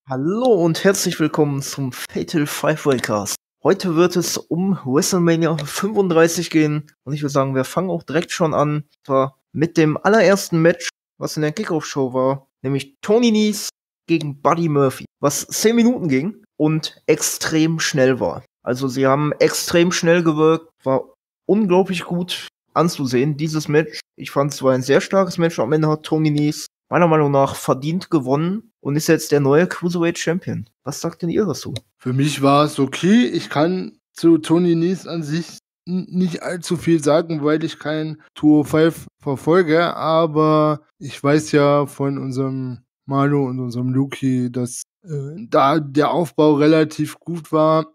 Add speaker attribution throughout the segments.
Speaker 1: Hallo und herzlich willkommen zum Fatal 5-Way Cast. Heute wird es um WrestleMania 35 gehen und ich würde sagen, wir fangen auch direkt schon an. Und zwar mit dem allerersten Match, was in der Kickoff-Show war, nämlich Tony Nese gegen Buddy Murphy, was 10 Minuten ging und extrem schnell war. Also sie haben extrem schnell gewirkt, war unglaublich gut anzusehen, dieses Match. Ich fand es war ein sehr starkes Match. Am Ende hat Tony Nese meiner Meinung nach verdient gewonnen und ist jetzt der neue Cruiserweight Champion. Was sagt denn ihr dazu?
Speaker 2: Für mich war es okay. Ich kann zu Tony Nese an sich nicht allzu viel sagen, weil ich kein 205 verfolge, aber ich weiß ja von unserem Manu und unserem Luki, dass da der Aufbau relativ gut war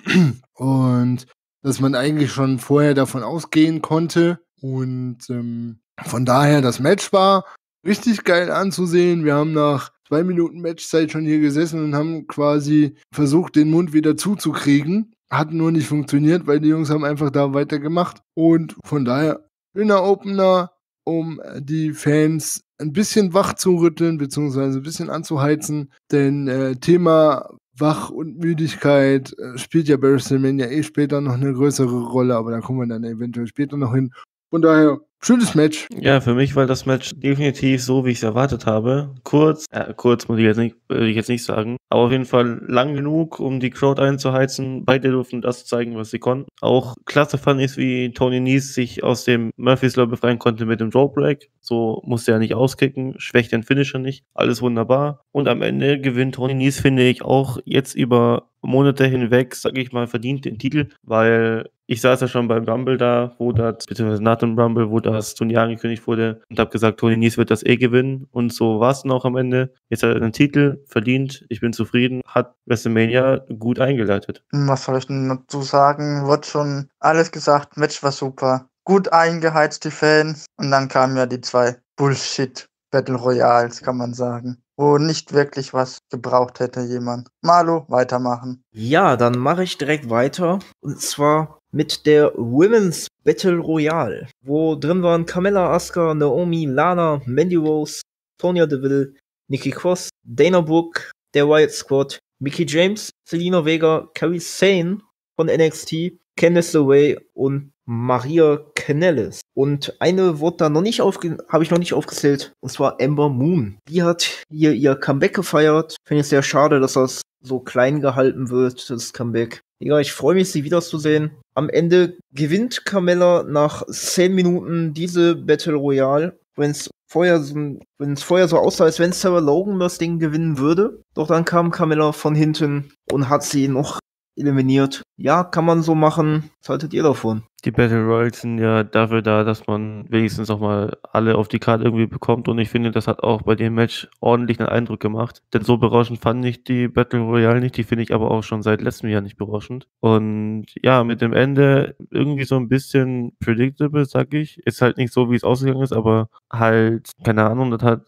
Speaker 2: und dass man eigentlich schon vorher davon ausgehen konnte und von daher das Match war richtig geil anzusehen. Wir haben nach 2 Minuten Matchzeit schon hier gesessen und haben quasi versucht, den Mund wieder zuzukriegen. Hat nur nicht funktioniert, weil die Jungs haben einfach da weitergemacht. Und von daher schöner Opener, um die Fans ein bisschen wach zu rütteln, beziehungsweise ein bisschen anzuheizen. Denn Thema Wach und Müdigkeit spielt ja bei WrestleMania später noch eine größere Rolle, aber da kommen wir dann eventuell später noch hin. Von daher, schönes Match.
Speaker 3: Ja, für mich war das Match definitiv so, wie ich es erwartet habe. Kurz muss ich jetzt nicht sagen, aber auf jeden Fall lang genug, um die Crowd einzuheizen. Beide durften das zeigen, was sie konnten. Auch klasse fand ich, wie Tony Nese sich aus dem Murphys Law befreien konnte mit dem Drawbreak. So musste er nicht auskicken, schwächt den Finisher nicht. Alles wunderbar. Und am Ende gewinnt Tony Nese, finde ich, auch jetzt über Monate hinweg, sag ich mal, verdient den Titel, weil ich saß ja schon beim Rumble da, beziehungsweise nach dem Rumble, wo das Turnier angekündigt wurde und habe gesagt, Tony Nese wird das gewinnen und so war es dann auch am Ende. Jetzt hat er den Titel verdient, ich bin zufrieden, hat WrestleMania gut eingeleitet.
Speaker 4: Was soll ich denn dazu sagen? Wird schon alles gesagt, Match war super. Gut eingeheizt, die Fans. Und dann kamen ja die 2 Bullshit-Battle Royals, kann man sagen. Wo nicht wirklich was gebraucht hätte jemand. Malu, weitermachen.
Speaker 1: Ja, dann mache ich direkt weiter. Und zwar mit der Women's Battle Royale, wo drin waren Carmella, Asuka, Naomi, Lana, Mandy Rose, Sonya Deville, Nikki Cross, Dana Brooke, der Wyatt Squad, Mickie James, Selena Vega, Kairi Sane von NXT, Candice LeRae und Maria Kanellis. Und eine wurde da habe ich noch nicht aufgezählt, und zwar Ember Moon. Die hat hier ihr Comeback gefeiert. Finde ich sehr schade, dass das so klein gehalten wird, das Comeback. Ja, ich freue mich, sie wiederzusehen. Am Ende gewinnt Carmella nach 10 Minuten diese Battle Royale. Wenn es vorher so aussah, als wenn Sarah Logan das Ding gewinnen würde. Doch dann kam Carmella von hinten und hat sie noch eliminiert. Ja, kann man so machen. Was haltet ihr davon?
Speaker 3: Die Battle Royals sind ja dafür da, dass man wenigstens auch mal alle auf die Karte irgendwie bekommt und ich finde, das hat auch bei dem Match ordentlich einen Eindruck gemacht. Denn so berauschend fand ich die Battle Royale nicht, die finde ich aber auch schon seit letztem Jahr nicht berauschend. Und ja, mit dem Ende irgendwie so ein bisschen predictable, sag ich. Ist halt nicht so, wie es ausgegangen ist, aber halt, keine Ahnung,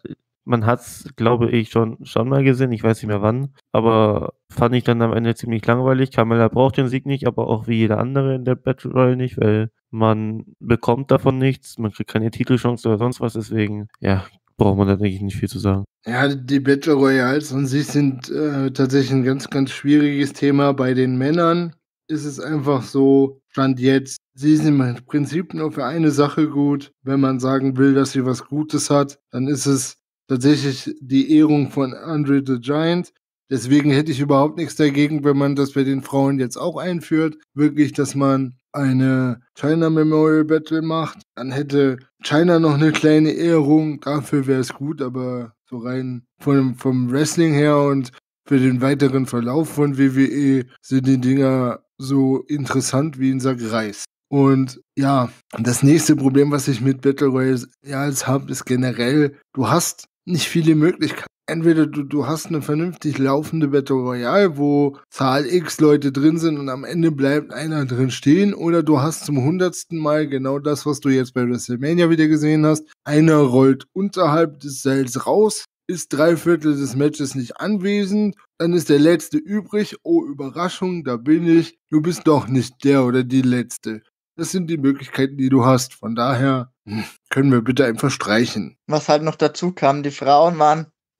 Speaker 3: man hat's, glaube ich, schon mal gesehen, ich weiß nicht mehr wann, aber fand ich dann am Ende ziemlich langweilig. Carmella braucht den Sieg nicht, aber auch wie jeder andere in der Battle Royale nicht, weil man bekommt davon nichts, man kriegt keine Titelchance oder sonst was, deswegen, ja, braucht man da, denke ich, nicht viel zu sagen.
Speaker 2: Ja, die Battle Royals an sich sind tatsächlich ein ganz, ganz schwieriges Thema. Bei den Männern ist es einfach so, Stand jetzt, sie sind im Prinzip nur für eine Sache gut. Wenn man sagen will, dass sie was Gutes hat, dann ist es tatsächlich die Ehrung von Andre the Giant. Deswegen hätte ich überhaupt nichts dagegen, wenn man das bei den Frauen jetzt auch einführt. Wirklich, dass man eine China Memorial Battle macht. Dann hätte China noch eine kleine Ehrung. Dafür wäre es gut, aber so rein vom Wrestling her und für den weiteren Verlauf von WWE sind die Dinger so interessant wie ein Sack Reis. Und ja, das nächste Problem, was ich mit Battle Royals habe, ist generell, du hast nicht viele Möglichkeiten. Entweder du hast eine vernünftig laufende Battle Royale, wo Zahl X Leute drin sind und am Ende bleibt einer drin stehen, oder du hast zum 100. Mal genau das, was du jetzt bei WrestleMania wieder gesehen hast. Einer rollt unterhalb des Seils raus, ist 3/4 des Matches nicht anwesend, dann ist der Letzte übrig. Oh, Überraschung, da bin ich. Du bist doch nicht der oder die Letzte. Das sind die Möglichkeiten, die du hast. Von daher können wir bitte einfach streichen.
Speaker 4: Was halt noch dazu kam, die Frauen waren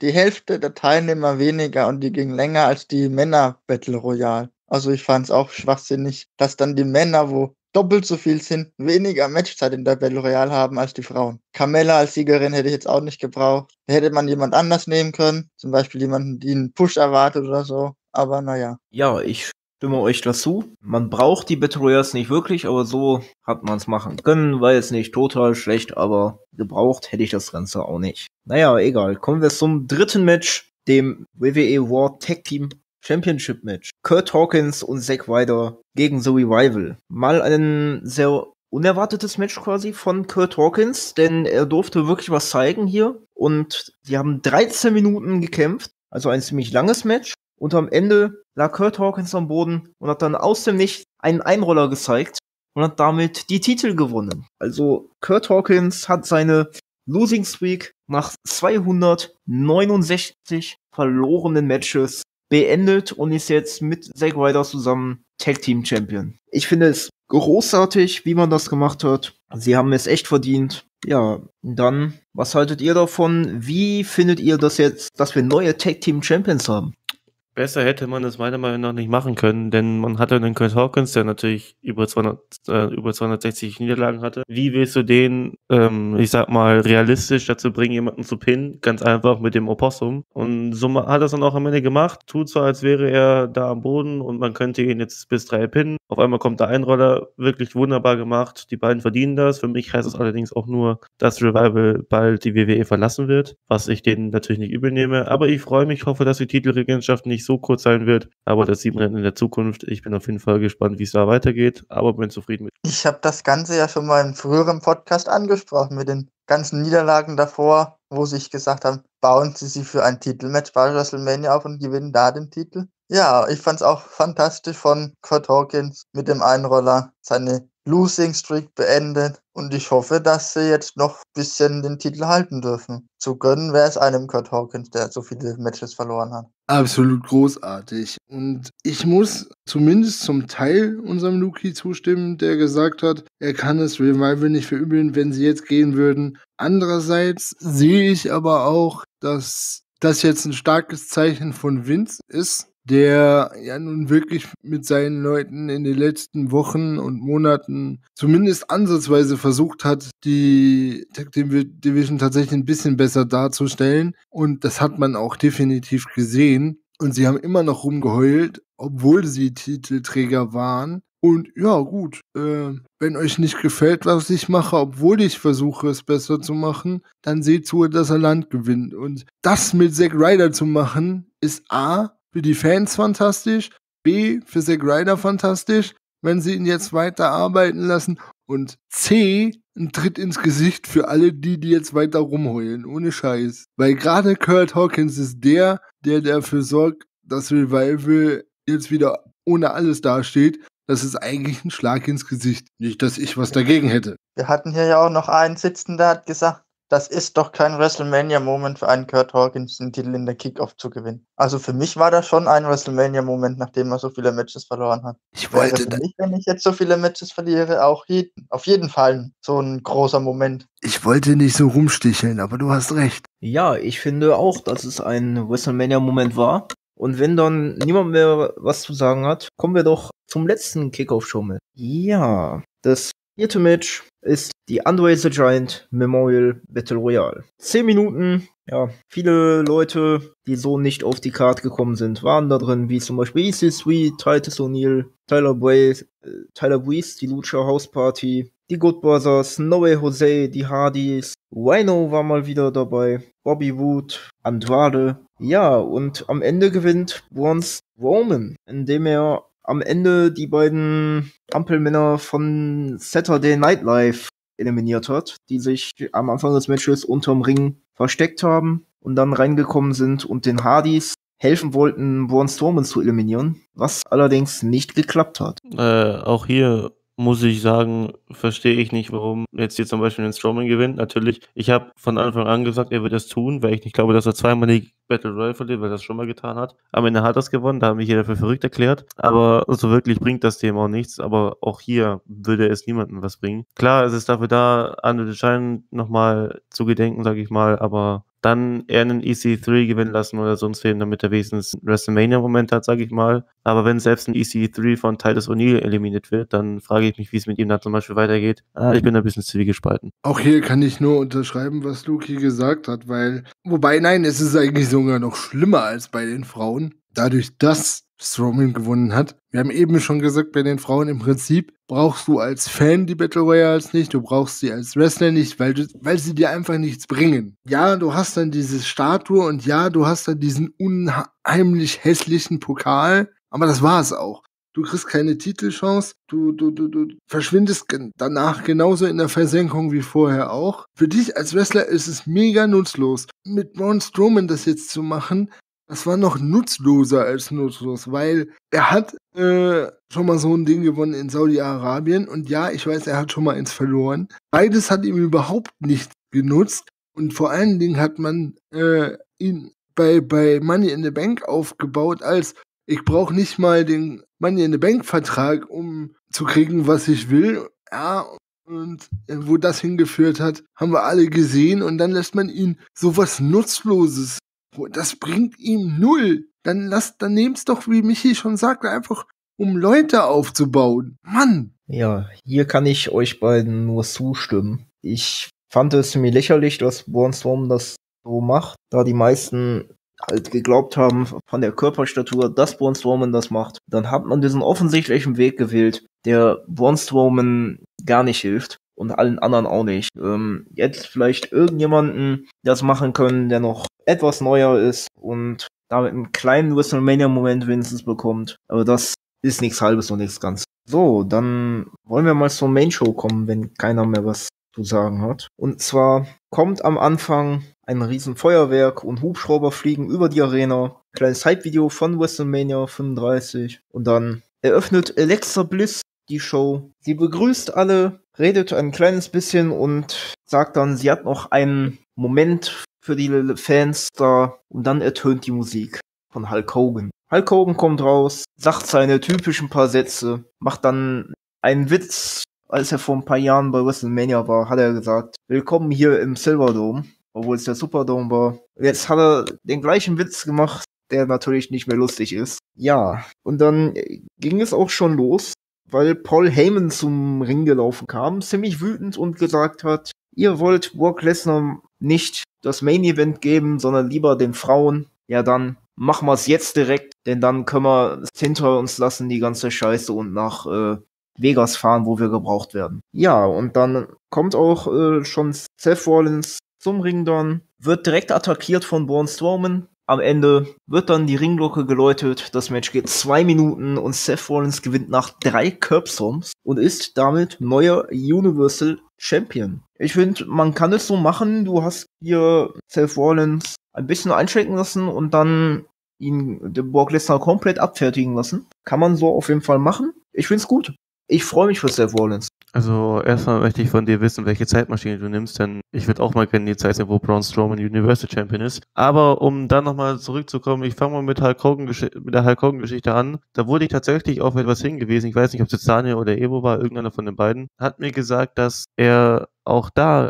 Speaker 4: die Hälfte der Teilnehmer weniger und die ging länger als die Männer-Battle Royale. Also ich fand es auch schwachsinnig, dass dann die Männer, wo doppelt so viel sind, weniger Matchzeit in der Battle Royale haben als die Frauen. Carmella als Siegerin hätte ich jetzt auch nicht gebraucht. Da hätte man jemand anders nehmen können, zum Beispiel jemanden, die einen Push erwartet oder so. Aber naja.
Speaker 1: Ja, ich stimme euch dazu. Man braucht die Battle Royals nicht wirklich, aber so hat man es machen können. War jetzt nicht total schlecht, aber gebraucht hätte ich das Ganze auch nicht. Naja, egal. Kommen wir zum dritten Match, dem WWE Raw Tag Team Championship Match. Kurt Hawkins und Zack Ryder gegen The Revival. Mal ein sehr unerwartetes Match quasi von Kurt Hawkins, denn er durfte wirklich was zeigen hier. Und die haben 13 Minuten gekämpft, also ein ziemlich langes Match. Und am Ende lag Kurt Hawkins am Boden und hat dann aus dem Nichts einen Einroller gezeigt und hat damit die Titel gewonnen. Also Kurt Hawkins hat seine Losing Streak nach 269 verlorenen Matches beendet und ist jetzt mit Zack Ryder zusammen Tag Team Champion. Ich finde es großartig, wie man das gemacht hat. Sie haben es echt verdient. Ja, dann, was haltet ihr davon? Wie findet ihr das jetzt, dass wir neue Tag Team Champions haben?
Speaker 3: Besser hätte man das meiner Meinung nach nicht machen können, denn man hatte einen Kurt Hawkins, der natürlich über 260 Niederlagen hatte. Wie willst du den, ich sag mal, realistisch dazu bringen, jemanden zu pinnen? Ganz einfach mit dem Opossum. Und so hat er es dann auch am Ende gemacht. Tut so, als wäre er da am Boden und man könnte ihn jetzt bis 3 pinnen. Auf einmal kommt der Einroller, wirklich wunderbar gemacht. Die beiden verdienen das. Für mich heißt es allerdings auch nur, dass Revival bald die WWE verlassen wird, was ich denen natürlich nicht übel nehme. Aber ich freue mich, hoffe, dass die Titelregentschaft nicht so kurz sein wird, aber das sieht man dann in der Zukunft. Ich bin auf jeden Fall gespannt, wie es da weitergeht, aber bin zufrieden mit.
Speaker 4: Ich habe das Ganze ja schon mal im früheren Podcast angesprochen mit den ganzen Niederlagen davor, wo sie gesagt haben, bauen sie sich für ein Titelmatch bei WrestleMania auf und gewinnen da den Titel. Ja, ich fand's auch fantastisch von Kurt Hawkins mit dem Einroller seine Losing Streak beendet und ich hoffe, dass sie jetzt noch ein bisschen den Titel halten dürfen. Zu gönnen wäre es einem Kurt Hawkins, der so viele Matches verloren hat.
Speaker 2: Absolut großartig. Und ich muss zumindest zum Teil unserem Luki zustimmen, der gesagt hat, er kann es Revival nicht verübeln, wenn sie jetzt gehen würden. Andererseits sehe ich aber auch, dass das jetzt ein starkes Zeichen von Vince ist, der ja nun wirklich mit seinen Leuten in den letzten Wochen und Monaten zumindest ansatzweise versucht hat, die Tag Team Division tatsächlich ein bisschen besser darzustellen. Und das hat man auch definitiv gesehen. Und sie haben immer noch rumgeheult, obwohl sie Titelträger waren. Und ja, gut, wenn euch nicht gefällt, was ich mache, obwohl ich versuche, es besser zu machen, dann seht zu, dass er Land gewinnt. Und das mit Zack Ryder zu machen, ist A, für die Fans fantastisch, B, für Zack Ryder fantastisch, wenn sie ihn jetzt weiter arbeiten lassen, und C, ein Tritt ins Gesicht für alle die jetzt weiter rumheulen, ohne Scheiß. Weil gerade Kurt Hawkins ist der dafür sorgt, dass Revival jetzt wieder ohne alles dasteht. Das ist eigentlich ein Schlag ins Gesicht. Nicht, dass ich was dagegen hätte.
Speaker 4: Wir hatten hier ja auch noch einen sitzen, der hat gesagt, das ist doch kein WrestleMania-Moment für einen Kurt Hawkins, den Titel in der Kickoff zu gewinnen. Also für mich war das schon ein WrestleMania-Moment, nachdem er so viele Matches verloren hat.
Speaker 2: Ich
Speaker 4: Wäre
Speaker 2: wollte,
Speaker 4: für mich, wenn ich jetzt so viele Matches verliere, auch auf jeden Fall so ein großer Moment.
Speaker 2: ich wollte nicht so rumsticheln, aber du hast recht.
Speaker 1: Ja, ich finde auch, dass es ein WrestleMania-Moment war. Und wenn dann niemand mehr was zu sagen hat, kommen wir doch zum letzten Kickoff-Show mit. Ja, das vierte Match ist die Andre the Giant Memorial Battle Royale. 10 Minuten, ja, viele Leute, die so nicht auf die Card gekommen sind, waren da drin, wie zum Beispiel EC3, Titus O'Neil, Tyler Breeze, die Lucha House Party, die Good Brothers, No Way Jose, die Hardys, Rhino war mal wieder dabei, Bobby Wood, Andrade. Ja, und am Ende gewinnt Braun Strowman, indem er am Ende die beiden Ampelmänner von Saturday Night Live eliminiert hat, die sich am Anfang des Matches unterm Ring versteckt haben und dann reingekommen sind und den Hardys helfen wollten, Braun Strowman zu eliminieren, was allerdings nicht geklappt hat.
Speaker 3: Auch hier muss ich sagen, verstehe ich nicht, warum jetzt hier zum Beispiel den Strowman gewinnt. Natürlich, ich habe von Anfang an gesagt, er wird das tun, weil ich nicht glaube, dass er zweimal die Battle Royale verliert, weil er das schon mal getan hat. Am Ende hat er es gewonnen, da hat mich jeder für verrückt erklärt. Aber so wirklich bringt das dem auch nichts. Aber auch hier würde es niemandem was bringen. Klar, es ist dafür da, Andre the Giant nochmal zu gedenken, sage ich mal, aber dann eher einen EC3 gewinnen lassen oder sonst wen, damit er wenigstens einen WrestleMania-Moment hat, sage ich mal. Aber wenn selbst ein EC3 von Titus O'Neil eliminiert wird, dann frage ich mich, wie es mit ihm dann zum Beispiel weitergeht. Ich bin ein bisschen zwiegespalten.
Speaker 2: Auch hier kann ich nur unterschreiben, was Luki gesagt hat, wobei, nein, es ist eigentlich sogar noch schlimmer als bei den Frauen. Dadurch, dass Strowman gewonnen hat. Wir haben eben schon gesagt, bei den Frauen im Prinzip brauchst du als Fan die Battle Royals nicht, du brauchst sie als Wrestler nicht, weil sie dir einfach nichts bringen. Ja, du hast dann diese Statue und ja, du hast dann diesen unheimlich hässlichen Pokal, aber das war es auch. Du kriegst keine Titelchance, du verschwindest danach genauso in der Versenkung wie vorher auch. Für dich als Wrestler ist es mega nutzlos. Mit Braun Strowman das jetzt zu machen, das war noch nutzloser als nutzlos, weil er hat schon mal so ein Ding gewonnen in Saudi-Arabien und ja, ich weiß, er hat schon mal eins verloren. Beides hat ihm überhaupt nichts genutzt und vor allen Dingen hat man ihn bei Money in the Bank aufgebaut als ich brauche nicht mal den Money in the Bank Vertrag, um zu kriegen, was ich will. Ja, und wo das hingeführt hat, haben wir alle gesehen und dann lässt man ihn sowas Nutzloses. Das bringt ihm null. Dann nehmt's doch, wie Michi schon sagte, einfach um Leute aufzubauen. Mann!
Speaker 1: Ja, hier kann ich euch beiden nur zustimmen. Ich fand es ziemlich lächerlich, dass Braun Strowman das so macht, da die meisten halt geglaubt haben von der Körperstatur, dass Braun Strowman das macht. Dann hat man diesen offensichtlichen Weg gewählt, der Braun Strowman gar nicht hilft und allen anderen auch nicht. Jetzt vielleicht irgendjemanden das machen können, der noch etwas neuer ist und damit einen kleinen WrestleMania-Moment wenigstens bekommt. Aber das ist nichts Halbes und nichts Ganzes. So, dann wollen wir mal zur Main-Show kommen, wenn keiner mehr was zu sagen hat. Und zwar kommt am Anfang ein riesen Feuerwerk und Hubschrauber fliegen über die Arena. Kleines Hype-Video von WrestleMania 35. Und dann eröffnet Alexa Bliss die Show. Sie begrüßt alle, redet ein kleines bisschen und sagt dann, sie hat noch einen Moment für die Fans da. Und dann ertönt die Musik von Hulk Hogan. Hulk Hogan kommt raus, sagt seine typischen paar Sätze, macht dann einen Witz. Als er vor ein paar Jahren bei WrestleMania war, hat er gesagt, willkommen hier im Silverdome, obwohl es der Superdome war. Jetzt hat er den gleichen Witz gemacht, der natürlich nicht mehr lustig ist. Ja, und dann ging es auch schon los, weil Paul Heyman zum Ring gelaufen kam, ziemlich wütend und gesagt hat, ihr wollt Brock Lesnar nicht das Main Event geben, sondern lieber den Frauen. Ja, dann machen wir es jetzt direkt, denn dann können wir es hinter uns lassen, die ganze Scheiße, und nach Vegas fahren, wo wir gebraucht werden. Ja, und dann kommt auch schon Seth Rollins zum Ring dann, wird direkt attackiert von Braun Strowman. Am Ende wird dann die Ringglocke geläutet, das Match geht 2 Minuten und Seth Rollins gewinnt nach 3 Curbstoms und ist damit neuer Universal Champion. Ich finde, man kann es so machen, du hast hier Seth Rollins ein bisschen einschränken lassen und dann ihn, den Brock Lesnar, komplett abfertigen lassen. Kann man so auf jeden Fall machen. Ich find's gut. Ich freue mich für Seth Rollins.
Speaker 3: Also erstmal möchte ich von dir wissen, welche Zeitmaschine du nimmst, denn ich würde auch mal gerne die Zeit sehen, wo Braun Strowman Universal Champion ist. Aber um dann nochmal zurückzukommen, ich fange mal mit der Hulk Hogan Geschichte an. Da wurde ich tatsächlich auf etwas hingewiesen, ich weiß nicht, ob es jetzt Daniel oder Evo war, irgendeiner von den beiden, hat mir gesagt, dass er auch da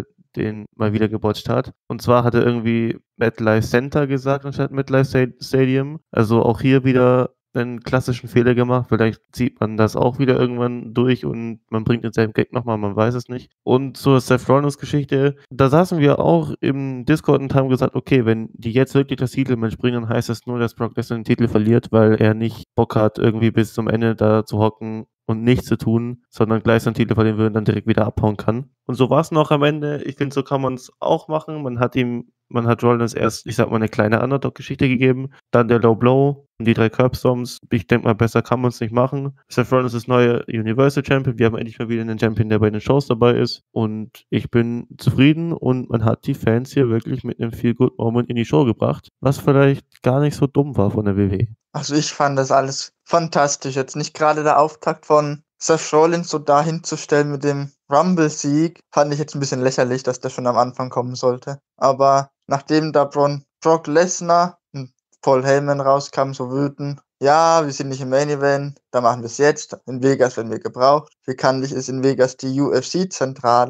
Speaker 3: den mal wieder gebotcht hat. Und zwar hat er irgendwie MetLife Center gesagt anstatt MetLife Stadium. Also auch hier wieder einen klassischen Fehler gemacht. Vielleicht zieht man das auch wieder irgendwann durch und man bringt denselben Gag nochmal, man weiß es nicht. Und zur Seth Rollins Geschichte, da saßen wir auch im Discord und haben gesagt, okay, wenn die jetzt wirklich das Titelmatch bringen, dann heißt das nur, dass Brock Lesnar den Titel verliert, weil er nicht Bock hat, irgendwie bis zum Ende da zu hocken und nichts zu tun, sondern gleich seinen Titel verlieren würde und dann direkt wieder abhauen kann. Und so war es noch am Ende. Ich finde, so kann man es auch machen. Man hat Rollins erst, ich sag mal, eine kleine Underdog-Geschichte gegeben, dann der Low Blow und die 3 Curbstoms. Ich denke mal, besser kann man es nicht machen. Seth Rollins ist neuer Universal Champion. Wir haben endlich mal wieder einen Champion, der bei den Shows dabei ist. Und ich bin zufrieden und man hat die Fans hier wirklich mit einem Feel-Good-Moment in die Show gebracht, was vielleicht gar nicht so dumm war von der WWE.
Speaker 4: Also ich fand das alles fantastisch. Jetzt nicht gerade der Auftakt von Seth Rollins so dahin zu stellen mit dem Rumble-Sieg, fand ich jetzt ein bisschen lächerlich, dass der schon am Anfang kommen sollte. Aber nachdem da Brock Lesnar und Paul Heyman rauskam, so wütend, ja, wir sind nicht im Main Event, da machen wir es jetzt. In Vegas werden wir gebraucht. Bekanntlich ist in Vegas die UFC-Zentrale.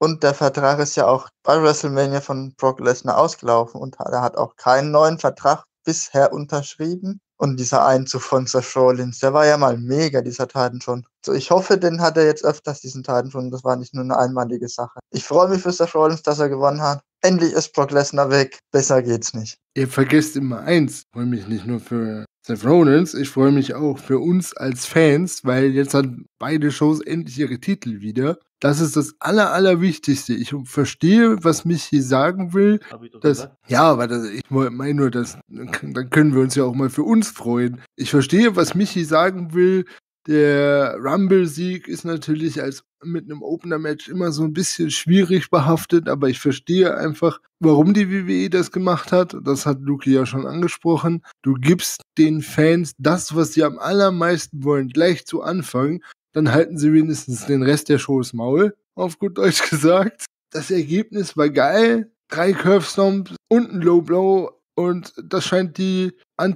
Speaker 4: Und der Vertrag ist ja auch bei WrestleMania von Brock Lesnar ausgelaufen und er hat auch keinen neuen Vertrag bisher unterschrieben. Und dieser Einzug von Seth Rollins, der war ja mal mega, dieser Titan schon. So, ich hoffe, den hat er jetzt öfters, diesen Titan schon. Das war nicht nur eine einmalige Sache. Ich freue mich für Seth Rollins, dass er gewonnen hat. Endlich ist Brock Lesnar weg. Besser geht's nicht.
Speaker 2: Ihr vergesst immer eins. Ich freue mich nicht nur für Seth Rollins, ich freue mich auch für uns als Fans, weil jetzt hat beide Shows endlich ihre Titel wieder. Das ist das Allerwichtigste. Ich verstehe, was Michi sagen will.
Speaker 3: Hab ich doch
Speaker 2: Dass,
Speaker 3: gesagt.
Speaker 2: ja, aber ich meine nur, dann können wir uns ja auch mal für uns freuen. Ich verstehe, was Michi sagen will. Der Rumble-Sieg ist natürlich mit einem Opener-Match immer so ein bisschen schwierig behaftet, aber ich verstehe einfach, warum die WWE das gemacht hat. Das hat Luki ja schon angesprochen. Du gibst den Fans das, was sie am allermeisten wollen, gleich zu Anfang. Dann halten sie wenigstens den Rest der Shows Maul, auf gut Deutsch gesagt. Das Ergebnis war geil. 3 Curve-Stomps und ein Low Blow. Und das scheint die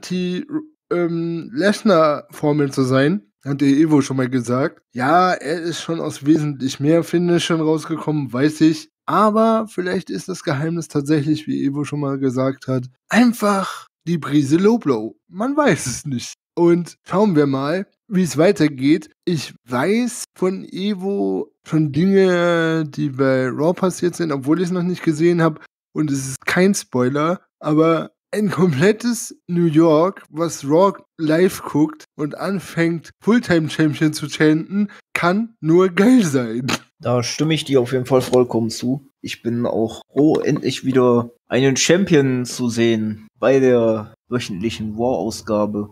Speaker 2: Lesnar-Formel zu sein. Hat der Evo schon mal gesagt. Ja, er ist schon aus wesentlich mehr Finishern rausgekommen, weiß ich. Aber vielleicht ist das Geheimnis tatsächlich, wie Evo schon mal gesagt hat, einfach die Prise Low Blow. Man weiß es nicht. Und schauen wir mal, wie es weitergeht. Ich weiß von Evo schon Dinge, die bei Raw passiert sind, obwohl ich es noch nicht gesehen habe. Und es ist kein Spoiler, aber ein komplettes New York, was Raw live guckt und anfängt, Fulltime-Champion zu chanten, kann nur geil sein.
Speaker 1: Da stimme ich dir auf jeden Fall vollkommen zu. Ich bin auch froh, endlich wieder einen Champion zu sehen bei der wöchentlichen Raw-Ausgabe.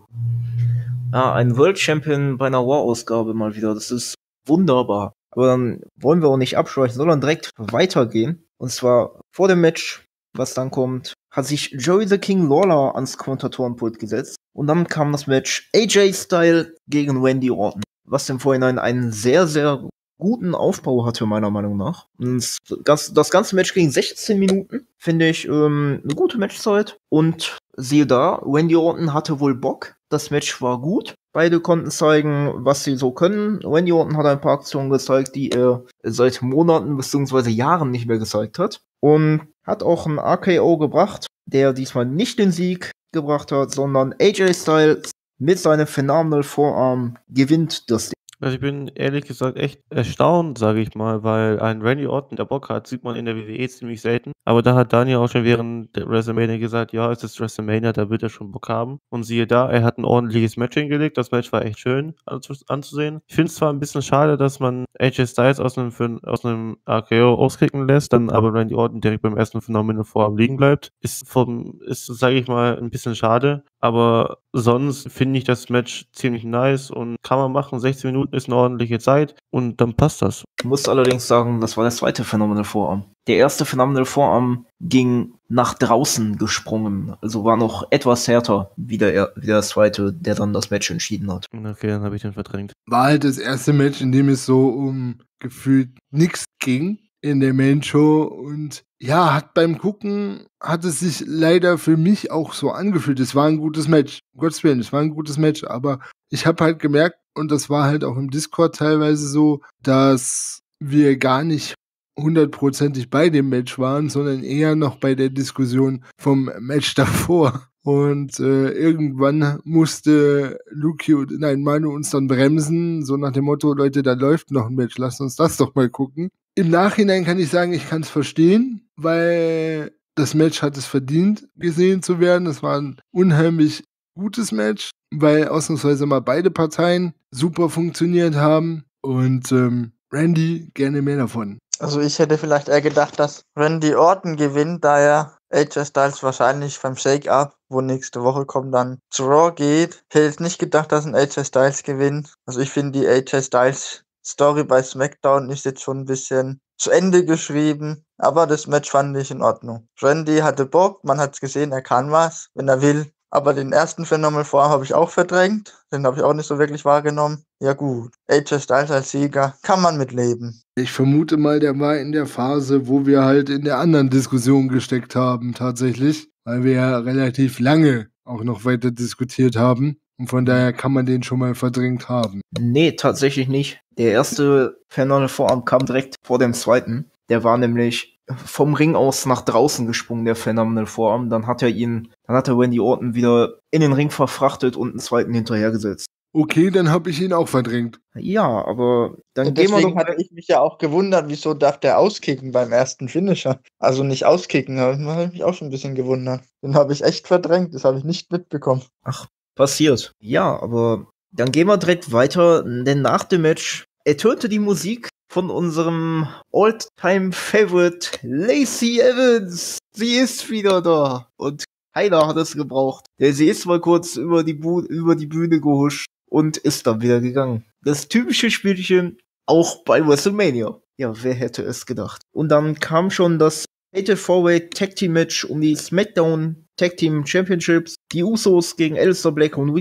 Speaker 1: Ja, ein World Champion bei einer Raw-Ausgabe mal wieder. Das ist wunderbar. Aber dann wollen wir auch nicht abschweifen, sondern direkt weitergehen. Und zwar vor dem Match, was dann kommt, hat sich Joey the King Lawler ans Kommentatorenpult gesetzt. Und dann kam das Match AJ Styles gegen Randy Orton. Was im Vorhinein einen sehr, sehr guten Aufbau hatte, meiner Meinung nach. Und das ganze Match ging 16 Minuten. Finde ich eine gute Matchzeit. Und siehe da, Randy Orton hatte wohl Bock. Das Match war gut. Beide konnten zeigen, was sie so können. Randy Orton hat ein paar Aktionen gezeigt, die er seit Monaten bzw. Jahren nicht mehr gezeigt hat. Und hat auch einen RKO gebracht, der diesmal nicht den Sieg gebracht hat, sondern AJ Styles mit seinem Phenomenal Forearm gewinnt das Ding.
Speaker 3: Also ich bin ehrlich gesagt echt erstaunt, sage ich mal, weil ein Randy Orton, der Bock hat, sieht man in der WWE ziemlich selten. Aber da hat Daniel auch schon während der WrestleMania gesagt, ja, es ist WrestleMania, da wird er schon Bock haben. Und siehe da, er hat ein ordentliches Match hingelegt. Das Match war echt schön anzusehen. Ich finde es zwar ein bisschen schade, dass man AJ Styles aus einem RKO auskicken lässt, dann aber Randy Orton direkt beim ersten Phenomenal Forearm liegen bleibt. Ist, sage ich mal, ein bisschen schade. Aber sonst finde ich das Match ziemlich nice und kann man machen. 16 Minuten ist eine ordentliche Zeit und dann passt das.
Speaker 1: Ich muss allerdings sagen, das war der zweite Phenomenal Forearm. Der erste Phenomenal Forearm ging nach draußen gesprungen, also war noch etwas härter wie der zweite, der dann das Match entschieden hat.
Speaker 3: Okay, dann habe ich den verdrängt.
Speaker 2: War halt das erste Match, in dem es so um gefühlt nichts ging in der Main-Show und ja, hat es sich leider für mich auch so angefühlt. Es war ein gutes Match. Um Gottes Willen, es war ein gutes Match, aber ich habe halt gemerkt, und das war halt auch im Discord teilweise so, dass wir gar nicht 100%ig bei dem Match waren, sondern eher noch bei der Diskussion vom Match davor. Und irgendwann musste Manu uns dann bremsen, so nach dem Motto, Leute, da läuft noch ein Match, lasst uns das doch mal gucken. Im Nachhinein kann ich sagen, ich kann es verstehen, weil das Match hat es verdient, gesehen zu werden. Es war ein unheimlich gutes Match, weil ausnahmsweise mal beide Parteien super funktioniert haben. Und Randy, gerne mehr davon.
Speaker 4: Also ich hätte vielleicht eher gedacht, dass Randy Orton gewinnt, da er AJ Styles wahrscheinlich beim Shake-Up, wo nächste Woche kommt, dann zu Raw geht. Ich hätte jetzt nicht gedacht, dass ein AJ Styles gewinnt. Also ich finde die AJ Styles Story bei SmackDown ist jetzt schon ein bisschen zu Ende geschrieben, aber das Match fand ich in Ordnung. Randy hatte Bock, man hat's gesehen, er kann was, wenn er will. Aber den ersten Phenomenal Forearm habe ich auch verdrängt. Den habe ich auch nicht so wirklich wahrgenommen. Ja gut, AJ Styles als Sieger, kann man mitleben.
Speaker 2: Ich vermute mal, der war in der Phase, wo wir halt in der anderen Diskussion gesteckt haben, tatsächlich. Weil wir ja relativ lange auch noch weiter diskutiert haben. Und von daher kann man den schon mal verdrängt haben.
Speaker 1: Nee, tatsächlich nicht. Der erste Phenomenal Forearm kam direkt vor dem zweiten. Der war nämlich vom Ring aus nach draußen gesprungen, der Phenomenal Forearm. Dann hat er Randy Orton wieder in den Ring verfrachtet und einen zweiten hinterhergesetzt.
Speaker 2: Okay, dann habe ich ihn auch verdrängt.
Speaker 1: Ja, aber dann
Speaker 4: Ja,
Speaker 1: gehen wir
Speaker 4: deswegen
Speaker 1: doch.
Speaker 4: hatte ich mich ja auch gewundert, wieso darf der auskicken beim ersten Finisher? Also nicht auskicken, habe ich mich auch schon ein bisschen gewundert. Den habe ich echt verdrängt, das habe ich nicht mitbekommen.
Speaker 1: Passiert. Ja, aber dann gehen wir direkt weiter, denn nach dem Match ertönte die Musik von unserem All-Time-Favorite Lacey Evans. Sie ist wieder da. Und keiner hat es gebraucht. Denn sie ist mal kurz über die Bühne gehuscht und ist dann wieder gegangen. Das typische Spielchen auch bei WrestleMania. Ja, wer hätte es gedacht? Und dann kam schon das Fatal 4-Way Tag Team Match um die SmackDown Tag Team Championships. Die Usos gegen Aleister Black und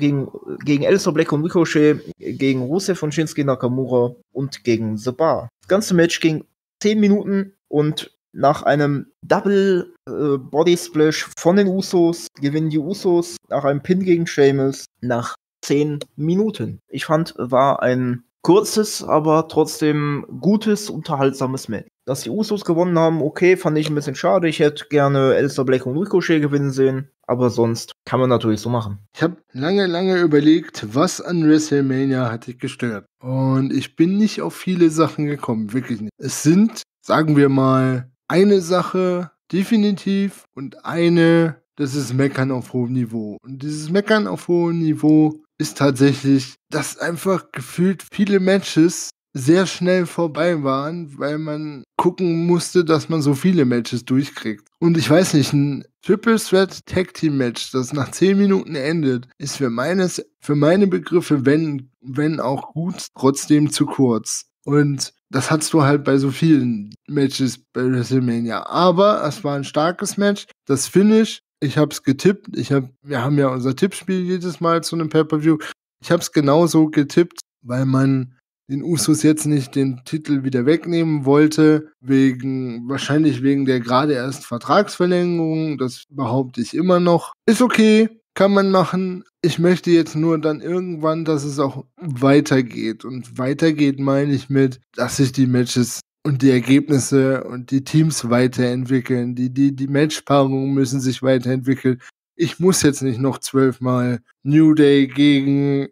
Speaker 1: Ricochet, gegen Rusev und Shinsuke Nakamura und gegen The Bar. Das ganze Match ging 10 Minuten und nach einem Double Body Splash von den Usos gewinnen die Usos nach einem Pin gegen Sheamus nach 10 Minuten. Ich fand, war ein kurzes, aber trotzdem gutes, unterhaltsames Match. Dass die Usos gewonnen haben, okay, fand ich ein bisschen schade. Ich hätte gerne Aleister Black und Ricochet gewinnen sehen. Aber sonst kann man natürlich so machen.
Speaker 2: Ich habe lange überlegt, was an WrestleMania hat dich gestört. Und ich bin nicht auf viele Sachen gekommen, wirklich nicht. Es sind, sagen wir mal, eine Sache definitiv und eine, das ist Meckern auf hohem Niveau. Und dieses Meckern auf hohem Niveau ist tatsächlich, dass einfach gefühlt viele Matches sehr schnell vorbei waren, weil man gucken musste, dass man so viele Matches durchkriegt. Und ich weiß nicht, ein Triple Threat Tag Team Match, das nach 10 Minuten endet, ist für meine Begriffe, wenn auch gut, trotzdem zu kurz. Und das hattest du halt bei so vielen Matches bei WrestleMania. Aber es war ein starkes Match. Das Finish, ich hab's getippt. Wir haben ja unser Tippspiel jedes Mal zu einem Pay-Per-View. Ich hab's genauso getippt, weil man den Usos jetzt nicht den Titel wieder wegnehmen wollte, wahrscheinlich wegen der gerade erst Vertragsverlängerung. Das behaupte ich immer noch. Ist okay, kann man machen. Ich möchte jetzt nur dann irgendwann, dass es auch weitergeht. Und weitergeht meine ich mit, dass sich die Matches und die Ergebnisse und die Teams weiterentwickeln. Die Matchpaarungen müssen sich weiterentwickeln. Ich muss jetzt nicht noch 12 Mal New Day gegen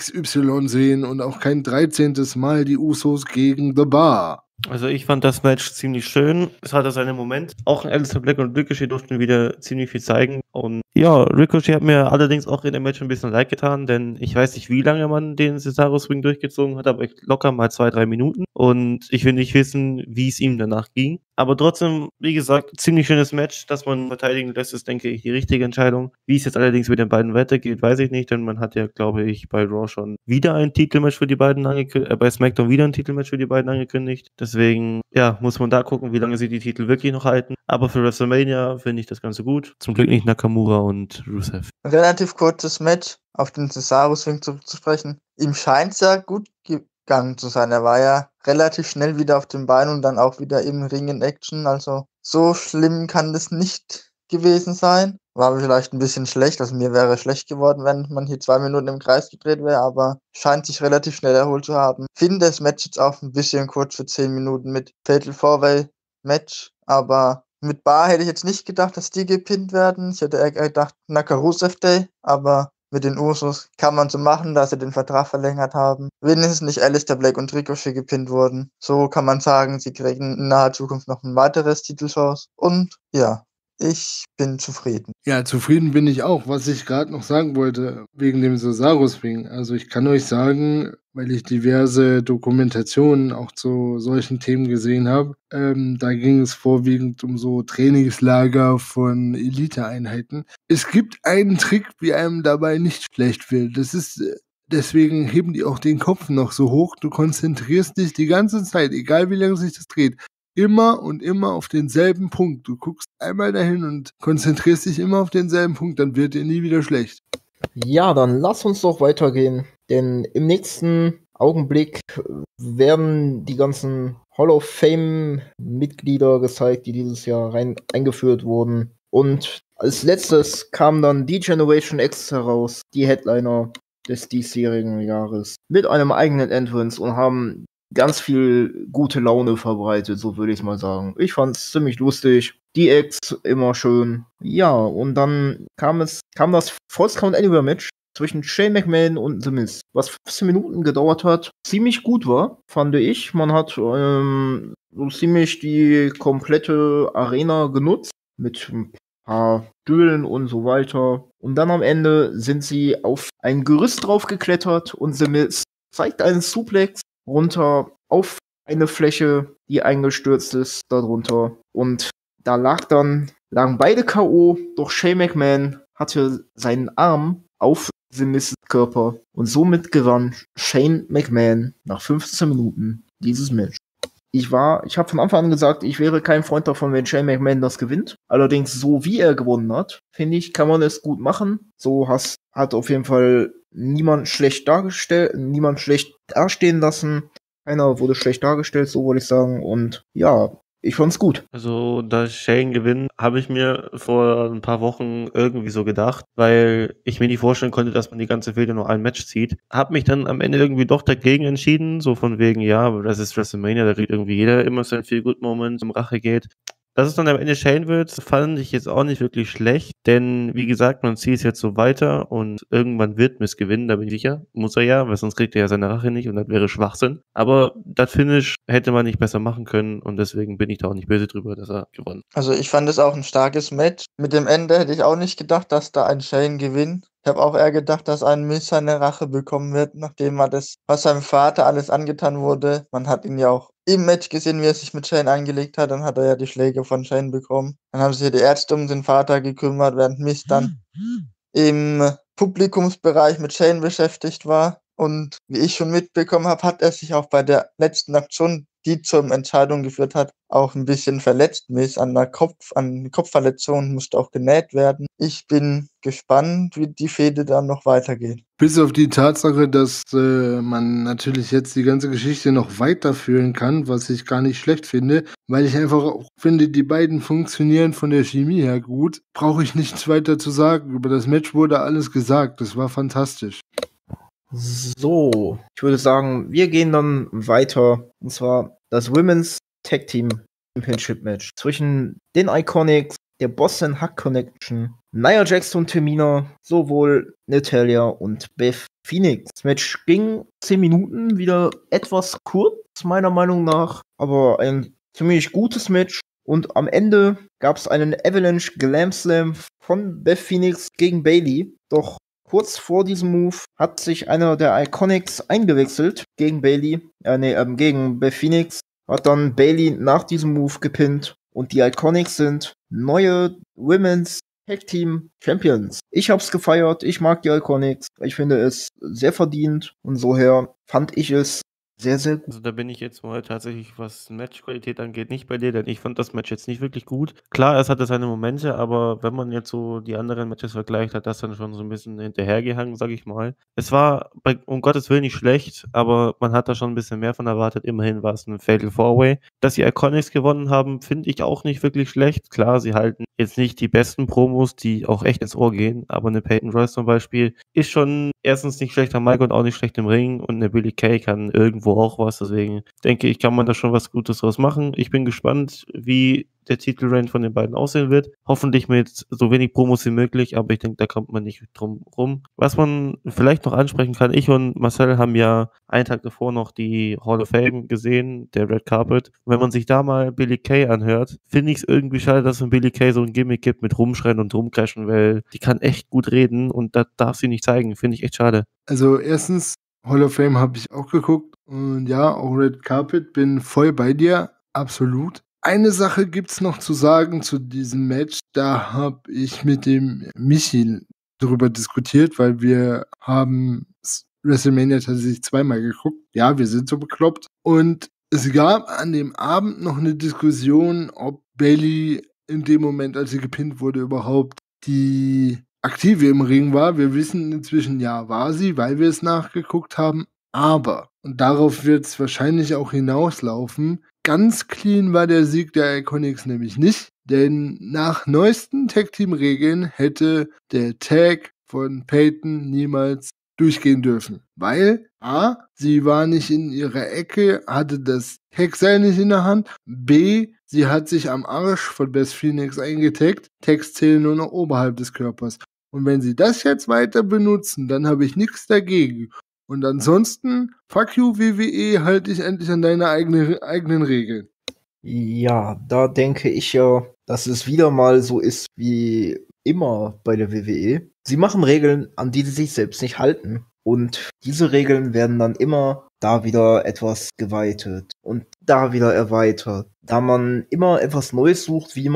Speaker 2: XY sehen und auch kein 13. Mal die Usos gegen The Bar.
Speaker 3: Also ich fand das Match ziemlich schön. Es hatte seinen Moment. Auch Aleister Black und Ricochet durften wieder ziemlich viel zeigen. Und ja, Ricochet hat mir allerdings auch in dem Match ein bisschen leid getan, denn ich weiß nicht, wie lange man den Cesaro-Swing durchgezogen hat, aber locker mal 2-3 Minuten. Und ich will nicht wissen, wie es ihm danach ging. Aber trotzdem, wie gesagt, ziemlich schönes Match, dass man verteidigen lässt, ist, denke ich, die richtige Entscheidung. Wie es jetzt allerdings mit den beiden weitergeht, weiß ich nicht, denn man hat ja, glaube ich, bei Raw schon wieder ein Titelmatch für die beiden angekündigt, bei SmackDown wieder ein Titelmatch für die beiden angekündigt. Deswegen, ja, muss man da gucken, wie lange sie die Titel wirklich noch halten. Aber für WrestleMania finde ich das Ganze gut. Zum Glück nicht Nakamura und Rusev.
Speaker 4: Relativ kurzes Match, auf den Cesaro-Swing zu sprechen. Ihm scheint es ja gut gegangen zu sein. Er war ja relativ schnell wieder auf den Beinen und dann auch wieder im Ring in Action. Also so schlimm kann das nicht gewesen sein. War vielleicht ein bisschen schlecht, also mir wäre schlecht geworden, wenn man hier 2 Minuten im Kreis gedreht wäre, aber scheint sich relativ schnell erholt zu haben. Finde das Match jetzt auch ein bisschen kurz für 10 Minuten mit Fatal 4-Way Match, aber mit Bar hätte ich jetzt nicht gedacht, dass die gepinnt werden. Ich hätte eher gedacht, Rusev Day, aber mit den Usos kann man so machen, dass sie den Vertrag verlängert haben. Wenigstens nicht Aleister Black und Ricochet gepinnt wurden. So kann man sagen, sie kriegen in naher Zukunft noch ein weiteres Titelchance. Und ja, ich bin zufrieden.
Speaker 2: Ja, zufrieden bin ich auch, was ich gerade noch sagen wollte, wegen dem Cesaro-Swing. Also ich kann euch sagen, weil ich diverse Dokumentationen auch zu solchen Themen gesehen habe, da ging es vorwiegend um so Trainingslager von Eliteeinheiten. Es gibt einen Trick, wie einem dabei nicht schlecht wird. Das ist deswegen heben die auch den Kopf noch so hoch. Du konzentrierst dich die ganze Zeit, egal wie lange sich das dreht, immer und immer auf denselben Punkt. Du guckst einmal dahin und konzentrierst dich immer auf denselben Punkt, dann wird dir nie wieder schlecht.
Speaker 1: Ja, dann lass uns doch weitergehen, denn im nächsten Augenblick werden die ganzen Hall of Fame-Mitglieder gezeigt, die dieses Jahr eingeführt wurden. Und als letztes kam dann die Generation X heraus, die Headliner des diesjährigen Jahres, mit einem eigenen Entrance und haben ganz viel gute Laune verbreitet, so würde ich mal sagen. Ich fand's ziemlich lustig. Die Acts immer schön. Ja, und dann kam das Falls Count Anywhere Match zwischen Shane McMahon und The Miz, was 15 Minuten gedauert hat, ziemlich gut war, fand ich. Man hat so ziemlich die komplette Arena genutzt mit ein paar Stühlen und so weiter. Und dann am Ende sind sie auf ein Gerüst draufgeklettert und The Miz zeigt einen Suplex runter auf eine Fläche, die eingestürzt ist darunter. Und da lagen beide K.O., doch Shane McMahon hatte seinen Arm auf The Miz's Körper und somit gewann Shane McMahon nach 15 Minuten dieses Match. Ich habe von Anfang an gesagt, ich wäre kein Freund davon, wenn Shane McMahon das gewinnt. Allerdings, so wie er gewonnen hat, finde ich, kann man es gut machen. So hat auf jeden Fall niemand schlecht dastehen lassen. Keiner wurde schlecht dargestellt, so wollte ich sagen. Und ja, ich fand's gut.
Speaker 3: Also, dass Shane gewinnt, habe ich mir vor ein paar Wochen irgendwie so gedacht, weil ich mir nicht vorstellen konnte, dass man die ganze Fehde nur ein Match zieht. Hab mich dann am Ende irgendwie doch dagegen entschieden, so von wegen, ja, das ist WrestleMania, da kriegt irgendwie jeder immer sein Feel-Good-Moment im Rache geht. Dass es dann am Ende Shane wird, fand ich jetzt auch nicht wirklich schlecht, denn wie gesagt, man zieht es jetzt so weiter und irgendwann wird Miz gewinnen, da bin ich sicher. Muss er ja, weil sonst kriegt er ja seine Rache nicht und das wäre Schwachsinn. Aber das Finish hätte man nicht besser machen können und deswegen bin ich da auch nicht böse drüber, dass er gewonnen hat.
Speaker 4: Also ich fand es auch ein starkes Match. Mit dem Ende hätte ich auch nicht gedacht, dass da ein Shane gewinnt. Ich habe auch eher gedacht, dass ein Miz seine Rache bekommen wird, nachdem was seinem Vater alles angetan wurde. Man hat ihn ja auch im Match gesehen, wie er sich mit Shane angelegt hat. Dann hat er ja die Schläge von Shane bekommen. Dann haben sich ja die Ärzte um den Vater gekümmert, während Miz dann im Publikumsbereich mit Shane beschäftigt war. Und wie ich schon mitbekommen habe, hat er sich auch bei der letzten Aktion, die zur Entscheidung geführt hat, auch ein bisschen verletzt. Miz an Kopfverletzung, musste auch genäht werden. Ich bin gespannt, wie die Fehde dann noch weitergeht.
Speaker 2: Bis auf die Tatsache, dass man natürlich jetzt die ganze Geschichte noch weiterführen kann, was ich gar nicht schlecht finde, weil ich einfach auch finde, die beiden funktionieren von der Chemie her gut, brauche ich nichts weiter zu sagen. Über das Match wurde alles gesagt. Das war fantastisch.
Speaker 1: So, ich würde sagen, wir gehen dann weiter. Und zwar das Women's Tag Team Championship Match zwischen den Iconics, der Boston Hug Connection, Nia Jax und Tamina, sowohl Natalya und Beth Phoenix. Das Match ging 10 Minuten, wieder etwas kurz, meiner Meinung nach, aber ein ziemlich gutes Match. Und am Ende gab es einen Avalanche Glam Slam von Beth Phoenix gegen Bayley. Doch kurz vor diesem Move hat sich einer der Iconics eingewechselt gegen gegen Beth Phoenix. Hat dann Bayley nach diesem Move gepinnt. Und die Iconics sind neue Women's Tag Team Champions. Ich hab's gefeiert. Ich mag die Iconics. Ich finde es sehr verdient. Und soher fand ich es sehr, sehr gut.
Speaker 3: Also da bin ich jetzt mal tatsächlich, was Matchqualität angeht, nicht bei dir, denn ich fand das Match jetzt nicht wirklich gut. Klar, es hatte seine Momente, aber wenn man jetzt so die anderen Matches vergleicht, hat das dann schon so ein bisschen hinterhergehangen, sag ich mal. Es war um Gottes Willen nicht schlecht, aber man hat da schon ein bisschen mehr von erwartet. Immerhin war es ein Fatal 4-Way. Dass die Iconics gewonnen haben, finde ich auch nicht wirklich schlecht. Klar, sie halten jetzt nicht die besten Promos, die auch echt ins Ohr gehen, aber eine Peyton Royce zum Beispiel ist schon erstens nicht schlecht am Mic und auch nicht schlecht im Ring und eine Billie Kay kann irgendwo auch was, deswegen denke ich, kann man da schon was Gutes draus machen. Ich bin gespannt, wie der Titelreign von den beiden aussehen wird. Hoffentlich mit so wenig Promos wie möglich, aber ich denke, da kommt man nicht drum rum. Was man vielleicht noch ansprechen kann, ich und Marcel haben ja einen Tag davor noch die Hall of Fame gesehen, der Red Carpet. Und wenn man sich da mal Billie Kay anhört, finde ich es irgendwie schade, dass es Billie Kay so ein Gimmick gibt mit Rumschreien und Rumcrashen, weil die kann echt gut reden und das darf sie nicht zeigen. Finde ich echt schade.
Speaker 2: Also erstens, Hall of Fame habe ich auch geguckt und ja, auch Red Carpet, bin voll bei dir, absolut. Eine Sache gibt's noch zu sagen zu diesem Match, da habe ich mit dem Michi darüber diskutiert, weil wir haben WrestleMania tatsächlich zweimal geguckt. Ja, wir sind so bekloppt. Und es gab an dem Abend noch eine Diskussion, ob Bayley in dem Moment, als sie gepinnt wurde, überhaupt die Aktive im Ring war. Wir wissen inzwischen, ja, war sie, weil wir es nachgeguckt haben. Aber, und darauf wird es wahrscheinlich auch hinauslaufen, ganz clean war der Sieg der Iconics nämlich nicht. Denn nach neuesten Tag-Team-Regeln hätte der Tag von Peyton niemals durchgehen dürfen. Weil A, sie war nicht in ihrer Ecke, hatte das Tagseil nicht in der Hand. B, sie hat sich am Arsch von Beth Phoenix eingetaggt. Tags zählen nur noch oberhalb des Körpers. Und wenn sie das jetzt weiter benutzen, dann habe ich nichts dagegen. Und ansonsten, fuck you WWE, halte dich endlich an deine eigenen Regeln.
Speaker 1: Ja, da denke ich ja, dass es wieder mal so ist wie immer bei der WWE. Sie machen Regeln, an die sie sich selbst nicht halten. Und diese Regeln werden dann immer da wieder etwas geweitet und da wieder erweitert. Da man immer etwas Neues sucht, wie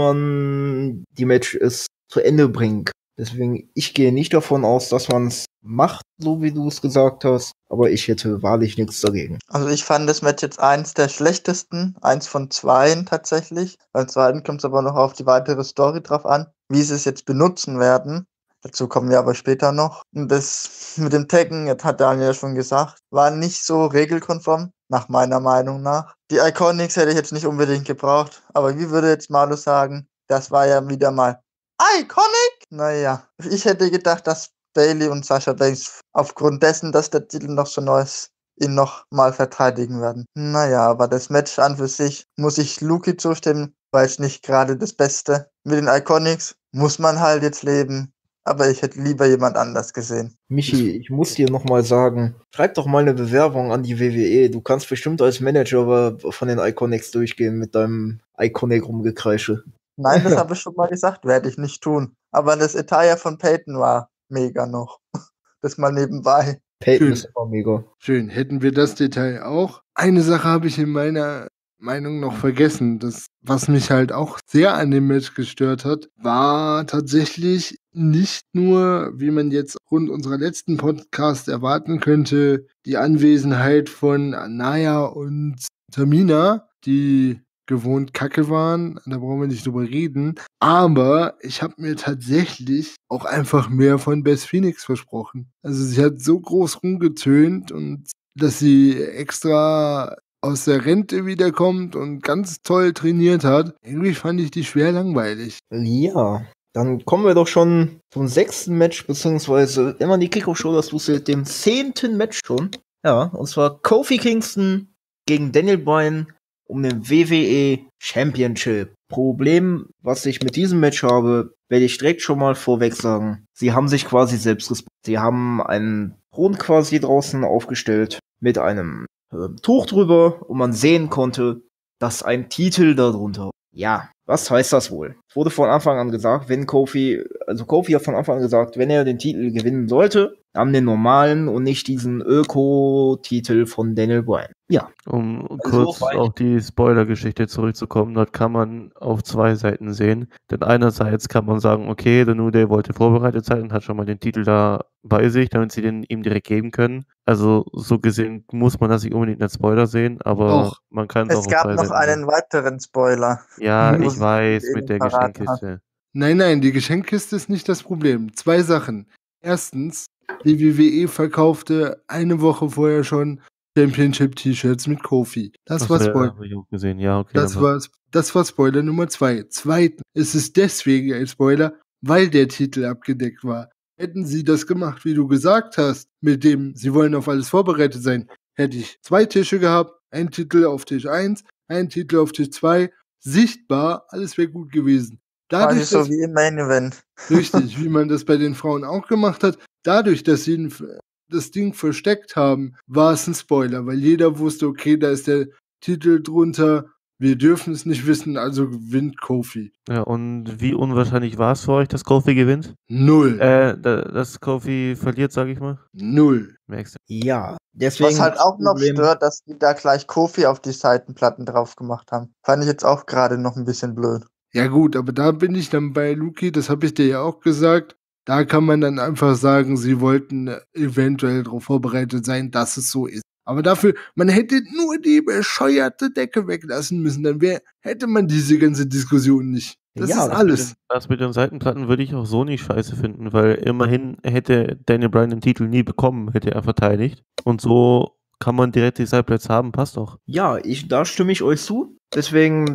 Speaker 1: man die Matches zu Ende bringt. Deswegen, ich gehe nicht davon aus, dass man es macht, so wie du es gesagt hast. Aber ich hätte wahrlich nichts dagegen.
Speaker 4: Also ich fand das Match jetzt eins der schlechtesten, eins von zweien tatsächlich. Beim zweiten kommt es aber noch auf die weitere Story drauf an, wie sie es jetzt benutzen werden. Dazu kommen wir aber später noch. Und das mit dem Taggen, jetzt hat Daniel ja schon gesagt, war nicht so regelkonform, nach meiner Meinung nach. Die Iconics hätte ich jetzt nicht unbedingt gebraucht, aber wie würde jetzt Malu sagen, das war ja wieder mal Iconic? Naja, ich hätte gedacht, dass Bayley und Sasha Banks aufgrund dessen, dass der Titel noch so neu ist, ihn noch mal verteidigen werden. Naja, aber das Match an für sich muss ich Luki zustimmen, weil es nicht gerade das Beste. Mit den Iconics muss man halt jetzt leben, aber ich hätte lieber jemand anders gesehen.
Speaker 1: Michi, ich muss dir noch mal sagen, schreib doch mal eine Bewerbung an die WWE. Du kannst bestimmt als Manager von den Iconics durchgehen mit deinem Iconic-Rumgekreische.
Speaker 4: Nein, das habe ich schon mal gesagt, werde ich nicht tun. Aber das Attire von Peyton war mega noch. Das mal nebenbei.
Speaker 1: Peyton
Speaker 2: Schön.
Speaker 1: ist immer mega.
Speaker 2: Schön, hätten wir das Detail auch. Eine Sache habe ich in meiner Meinung noch vergessen. Das, was mich halt auch sehr an dem Match gestört hat, war tatsächlich nicht nur, wie man jetzt rund unserer letzten Podcast erwarten könnte, die Anwesenheit von Anaya und Tamina, die gewohnt kacke waren, da brauchen wir nicht drüber reden, aber ich habe mir tatsächlich auch einfach mehr von Beth Phoenix versprochen. Also sie hat so groß rumgetönt und dass sie extra aus der Rente wiederkommt und ganz toll trainiert hat. Irgendwie fand ich die schwer langweilig.
Speaker 1: Ja, dann kommen wir doch schon zum 6. Match, beziehungsweise immer die Kickoff-Show, das wusste dem 10. Match schon. Ja, und zwar Kofi Kingston gegen Daniel Bryan um den WWE Championship. Problem, was ich mit diesem Match habe, werde ich direkt schon mal vorweg sagen. Sie haben sich quasi selbst gespawnt. Sie haben einen Thron quasi draußen aufgestellt mit einem Tuch drüber und man sehen konnte, dass ein Titel darunter. Ja, was heißt das wohl? Es wurde von Anfang an gesagt, Kofi hat von Anfang an gesagt, wenn er den Titel gewinnen sollte, dann den normalen und nicht diesen Öko-Titel von Daniel Bryan. Ja.
Speaker 3: Um
Speaker 1: Also
Speaker 3: kurz auf die Spoiler-Geschichte zurückzukommen, das kann man auf zwei Seiten sehen. Denn einerseits kann man sagen, okay, der New Day wollte vorbereitet sein und hat schon mal den Titel da bei sich, damit sie den ihm direkt geben können. Also so gesehen muss man das nicht unbedingt als Spoiler sehen, aber
Speaker 2: Doch.
Speaker 3: man kann es auch
Speaker 4: Es
Speaker 3: auf
Speaker 4: gab
Speaker 3: zwei
Speaker 4: noch
Speaker 3: Seiten sehen.
Speaker 4: einen weiteren Spoiler.
Speaker 3: Ja,
Speaker 4: Muss
Speaker 3: ich weiß,
Speaker 4: ich
Speaker 3: mit der
Speaker 4: eben verraten
Speaker 3: Geschenkkiste.
Speaker 2: Nein, die Geschenkkiste ist nicht das Problem. 2 Sachen. Erstens, die WWE verkaufte eine Woche vorher schon Championship-T-Shirts mit Kofi. Das war
Speaker 3: Achso, ja,
Speaker 2: Spoiler.
Speaker 3: habe ich auch gesehen. Ja, okay.
Speaker 2: Das war Spoiler Nummer 2. Zweitens, es ist deswegen ein Spoiler, weil der Titel abgedeckt war. Hätten sie das gemacht, wie du gesagt hast, mit dem, sie wollen auf alles vorbereitet sein, hätte ich 2 Tische gehabt, einen Titel auf Tisch 1, einen Titel auf Tisch 2, sichtbar, alles wäre gut gewesen.
Speaker 4: Quasi
Speaker 2: Dadurch,
Speaker 4: so
Speaker 2: dass,
Speaker 4: wie im Main Event.
Speaker 2: richtig, wie man das bei den Frauen auch gemacht hat, dadurch, dass sie das Ding versteckt haben, war es ein Spoiler, weil jeder wusste, okay, da ist der Titel drunter, wir dürfen es nicht wissen, also gewinnt Kofi.
Speaker 3: Ja, und wie unwahrscheinlich war es für euch, dass Kofi gewinnt?
Speaker 2: 0.
Speaker 3: Dass Kofi verliert, sage ich mal?
Speaker 2: 0.
Speaker 3: Merkst du?
Speaker 1: Ja, deswegen.
Speaker 4: Was halt
Speaker 1: das
Speaker 4: auch noch
Speaker 1: Problem-
Speaker 4: stört, dass die da gleich Kofi auf die Seitenplatten drauf gemacht haben. Fand ich jetzt auch gerade noch ein bisschen blöd.
Speaker 2: Ja gut, aber da bin ich dann bei Luki, das habe ich dir ja auch gesagt. Da kann man dann einfach sagen, sie wollten eventuell darauf vorbereitet sein, dass es so ist. Aber dafür, man hätte nur die bescheuerte Decke weglassen müssen, dann hätte man diese ganze Diskussion nicht. Das
Speaker 1: Ja,
Speaker 2: ist
Speaker 1: das
Speaker 2: alles.
Speaker 3: Das mit den Seitenplatten würde ich auch so nicht scheiße finden, weil immerhin hätte Daniel Bryan den Titel nie bekommen, hätte er verteidigt. Und so kann man direkt die Seitplätze haben, passt doch.
Speaker 1: Ja, da stimme ich euch zu. Deswegen, das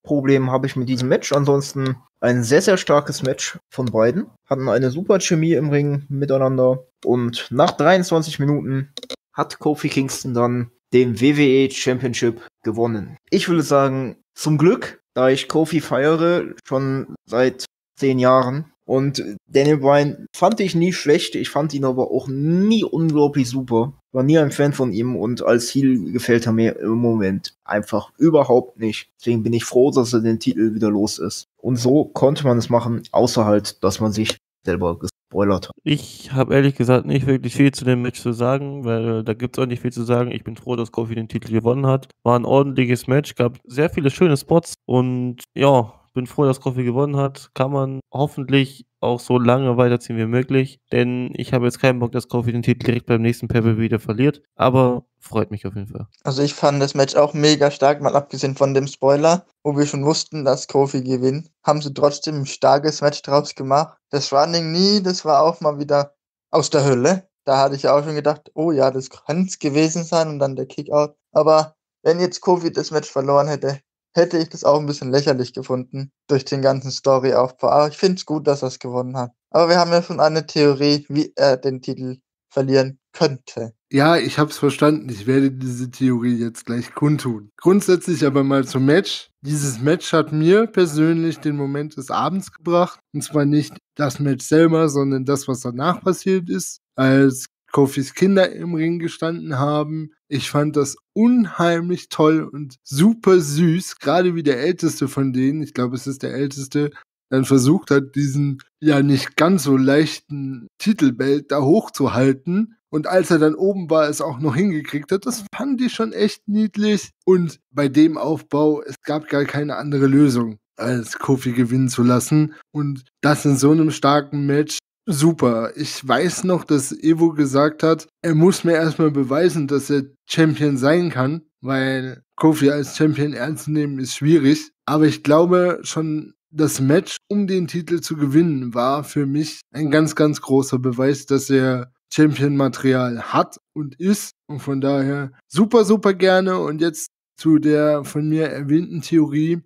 Speaker 1: Problem habe ich mit diesem Match. Ansonsten ein sehr, sehr starkes Match von beiden. Hatten eine super Chemie im Ring miteinander. Und nach 23 Minuten hat Kofi Kingston dann den WWE Championship gewonnen. Ich würde sagen, zum Glück, da ich Kofi feiere, schon seit 10 Jahren. Und Daniel Bryan fand ich nie schlecht, ich fand ihn aber auch nie unglaublich super. War nie ein Fan von ihm und als Heel gefällt er mir im Moment einfach überhaupt nicht. Deswegen bin ich froh, dass er den Titel wieder los ist. Und so konnte man es machen, außer halt, dass man sich selber gespoilert hat.
Speaker 3: Ich habe ehrlich gesagt nicht wirklich viel zu dem Match zu sagen, weil da gibt es auch nicht viel zu sagen. Ich bin froh, dass Kofi den Titel gewonnen hat. War ein ordentliches Match, gab sehr viele schöne Spots und ja, bin froh, dass Kofi gewonnen hat. Kann man hoffentlich auch so lange weiterziehen wie möglich, denn ich habe jetzt keinen Bock, dass Kofi den Titel direkt beim nächsten Pay-Per-View wieder verliert, aber freut mich auf jeden Fall.
Speaker 4: Also ich fand das Match auch mega stark, mal abgesehen von dem Spoiler, wo wir schon wussten, dass Kofi gewinnt, haben sie trotzdem ein starkes Match draus gemacht. Das Running Knee, das war auch mal wieder aus der Hölle. Da hatte ich ja auch schon gedacht, oh ja, das kann es gewesen sein und dann der Kickout. Aber wenn jetzt Kofi das Match verloren hätte, hätte ich das auch ein bisschen lächerlich gefunden durch den ganzen Storyaufbau. Aber ich finde es gut, dass er es gewonnen hat. Aber wir haben ja schon eine Theorie, wie er den Titel verlieren könnte.
Speaker 2: Ja, ich hab's verstanden. Ich werde diese Theorie jetzt gleich kundtun. Grundsätzlich aber mal zum Match. Dieses Match hat mir persönlich den Moment des Abends gebracht. Und zwar nicht das Match selber, sondern das, was danach passiert ist, als Kofis Kinder im Ring gestanden haben. Ich fand das unheimlich toll und super süß. Gerade wie der Älteste von denen, ich glaube, es ist der Älteste, dann versucht hat, diesen ja nicht ganz so leichten Titelbelt da hochzuhalten. Und als er dann oben war, es auch noch hingekriegt hat, das fand ich schon echt niedlich. Und bei dem Aufbau, es gab gar keine andere Lösung, als Kofi gewinnen zu lassen. Und das in so einem starken Match, super. Ich weiß noch, dass Evo gesagt hat, er muss mir erstmal beweisen, dass er Champion sein kann, weil Kofi als Champion ernst zu nehmen ist schwierig. Aber ich glaube schon, das Match, um den Titel zu gewinnen, war für mich ein ganz, ganz großer Beweis, dass er Champion-Material hat und ist. Und von daher super, super gerne. Und jetzt zu der von mir erwähnten Theorie.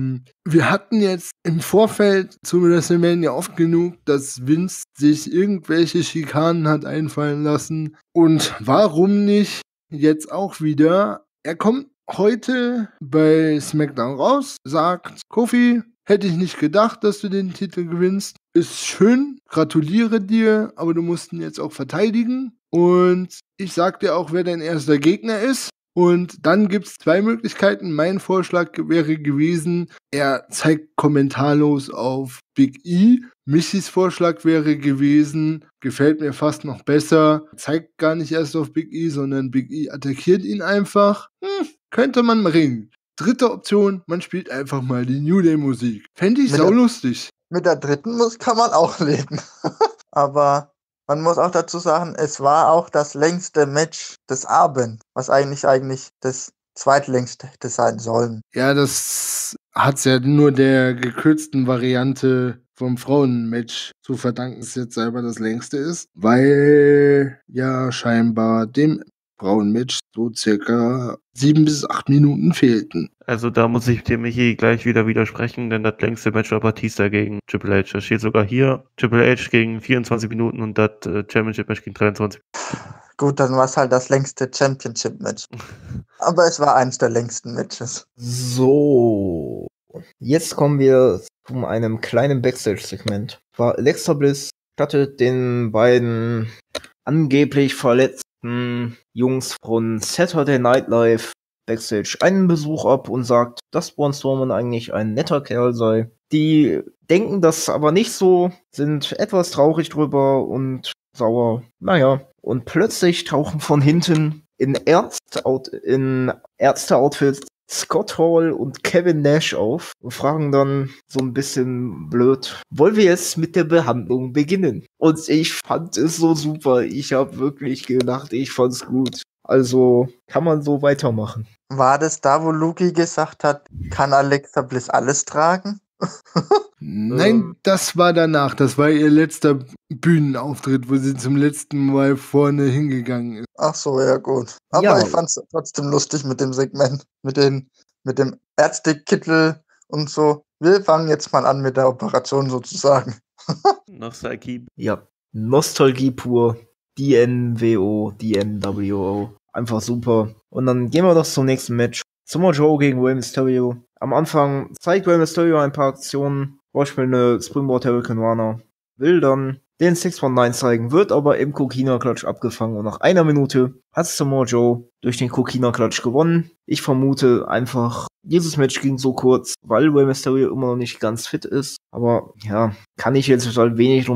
Speaker 2: Wir hatten jetzt im Vorfeld zu WrestleMania oft genug, dass Vince sich irgendwelche Schikanen hat einfallen lassen. Und warum nicht jetzt auch wieder? Er kommt heute bei SmackDown raus, sagt, Kofi, hätte ich nicht gedacht, dass du den Titel gewinnst. Ist schön, gratuliere dir, aber du musst ihn jetzt auch verteidigen. Und ich sag dir auch, wer dein erster Gegner ist. Und dann gibt es 2 Möglichkeiten. Mein Vorschlag wäre gewesen, er zeigt kommentarlos auf Big E. Michis Vorschlag wäre gewesen, gefällt mir fast noch besser, zeigt gar nicht erst auf Big E, sondern Big E attackiert ihn einfach. Könnte man bringen. Dritte Option, man spielt einfach mal die New Day Musik. Fände ich saulustig.
Speaker 4: Mit der dritten kann man auch leben. Aber man muss auch dazu sagen, es war auch das längste Match des Abends, was eigentlich das zweitlängste hätte sein sollen.
Speaker 2: Ja, das hat's ja nur der gekürzten Variante vom Frauenmatch zu verdanken, dass jetzt selber das längste ist, weil ja scheinbar dem Frauenmatch so circa 7 bis 8 Minuten fehlten.
Speaker 3: Also da muss ich dir, Michi, gleich wieder widersprechen, denn das längste Match war Batista gegen Triple H. Das steht sogar hier, Triple H gegen 24 Minuten und das Championship-Match gegen 23.
Speaker 4: Gut, dann war es halt das längste Championship-Match. Aber es war eins der längsten Matches.
Speaker 1: So, jetzt kommen wir zu einem kleinen Backstage-Segment. Alexa Bliss stattet den beiden angeblich verletzten Jungs von Saturday Night Live Backstage einen Besuch ab und sagt, dass Braun Strowman eigentlich ein netter Kerl sei. Die denken das aber nicht so, sind etwas traurig drüber und sauer. Naja, und plötzlich tauchen von hinten in Ärzte-Outfits Scott Hall und Kevin Nash auf und fragen dann so ein bisschen blöd, wollen wir jetzt mit der Behandlung beginnen? Und ich fand es so super. Ich habe wirklich gedacht, ich fand's gut. Also kann man so weitermachen.
Speaker 4: War das da, wo Luki gesagt hat, kann Alexa Bliss alles tragen?
Speaker 2: Nein, das war danach. Das war ihr letzter Bühnenauftritt, wo sie zum letzten Mal vorne hingegangen ist.
Speaker 4: Ach so, ja gut. Aber
Speaker 1: Ja.
Speaker 4: ich fand's trotzdem lustig mit dem Segment, mit dem Ärztekittel und so. Wir fangen jetzt mal an mit der Operation sozusagen.
Speaker 3: Nostalgie.
Speaker 1: Ja, Nostalgie pur. DNWO, DNWO. Einfach super. Und dann gehen wir doch zum nächsten Match. Samoa Joe gegen Rey Mysterio. Am Anfang zeigt Rey Mysterio ein paar Aktionen. Beispiel eine Springboard Hurricane Rana. Will dann den 619 zeigen, wird aber im Kokina-Klatsch abgefangen. Und nach einer Minute hat Samoa Joe durch den Kokina-Klatsch gewonnen. Ich vermute einfach, dieses Match ging so kurz, weil Rey Mysterio immer noch nicht ganz fit ist. Aber ja, kann ich jetzt halt wenig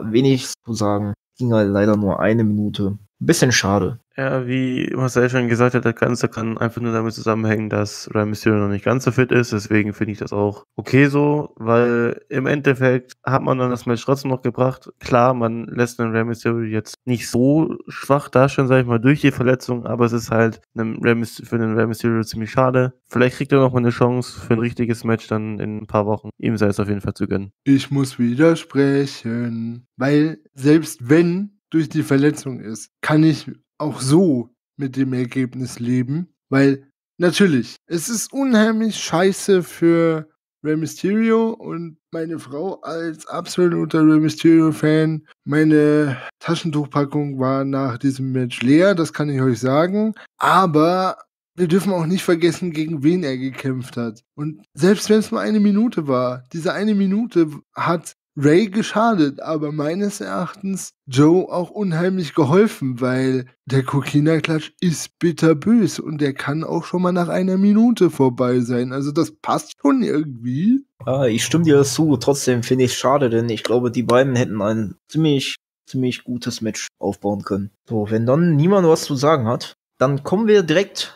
Speaker 1: zu sagen. Ging halt leider nur eine Minute. Ein bisschen schade.
Speaker 3: Ja, wie Marcel schon gesagt hat, das Ganze kann einfach nur damit zusammenhängen, dass Rey Mysterio noch nicht ganz so fit ist. Deswegen finde ich das auch okay so, weil im Endeffekt hat man dann das Match trotzdem noch gebracht. Klar, man lässt den Rey Mysterio jetzt nicht so schwach dastehen, sag ich mal, durch die Verletzung, aber es ist halt für den Rey Mysterio ziemlich schade. Vielleicht kriegt er noch mal eine Chance für ein richtiges Match dann in ein paar Wochen. Ihm sei es auf jeden Fall zu gönnen.
Speaker 2: Ich muss widersprechen, weil selbst wenn durch die Verletzung ist, kann ich auch so mit dem Ergebnis leben, weil natürlich, es ist unheimlich scheiße für Rey Mysterio und meine Frau als absoluter Rey Mysterio-Fan, meine Taschentuchpackung war nach diesem Match leer, das kann ich euch sagen, aber wir dürfen auch nicht vergessen, gegen wen er gekämpft hat. Und selbst wenn es nur eine Minute war, diese eine Minute hat Ray geschadet, aber meines Erachtens Joe auch unheimlich geholfen, weil der Kokina-Klatsch ist bitterbös und der kann auch schon mal nach einer Minute vorbei sein. Also das passt schon irgendwie.
Speaker 1: Ja, ich stimme dir zu. Trotzdem finde ich es schade, denn ich glaube, die beiden hätten ein ziemlich gutes Match aufbauen können. So, wenn dann niemand was zu sagen hat, dann kommen wir direkt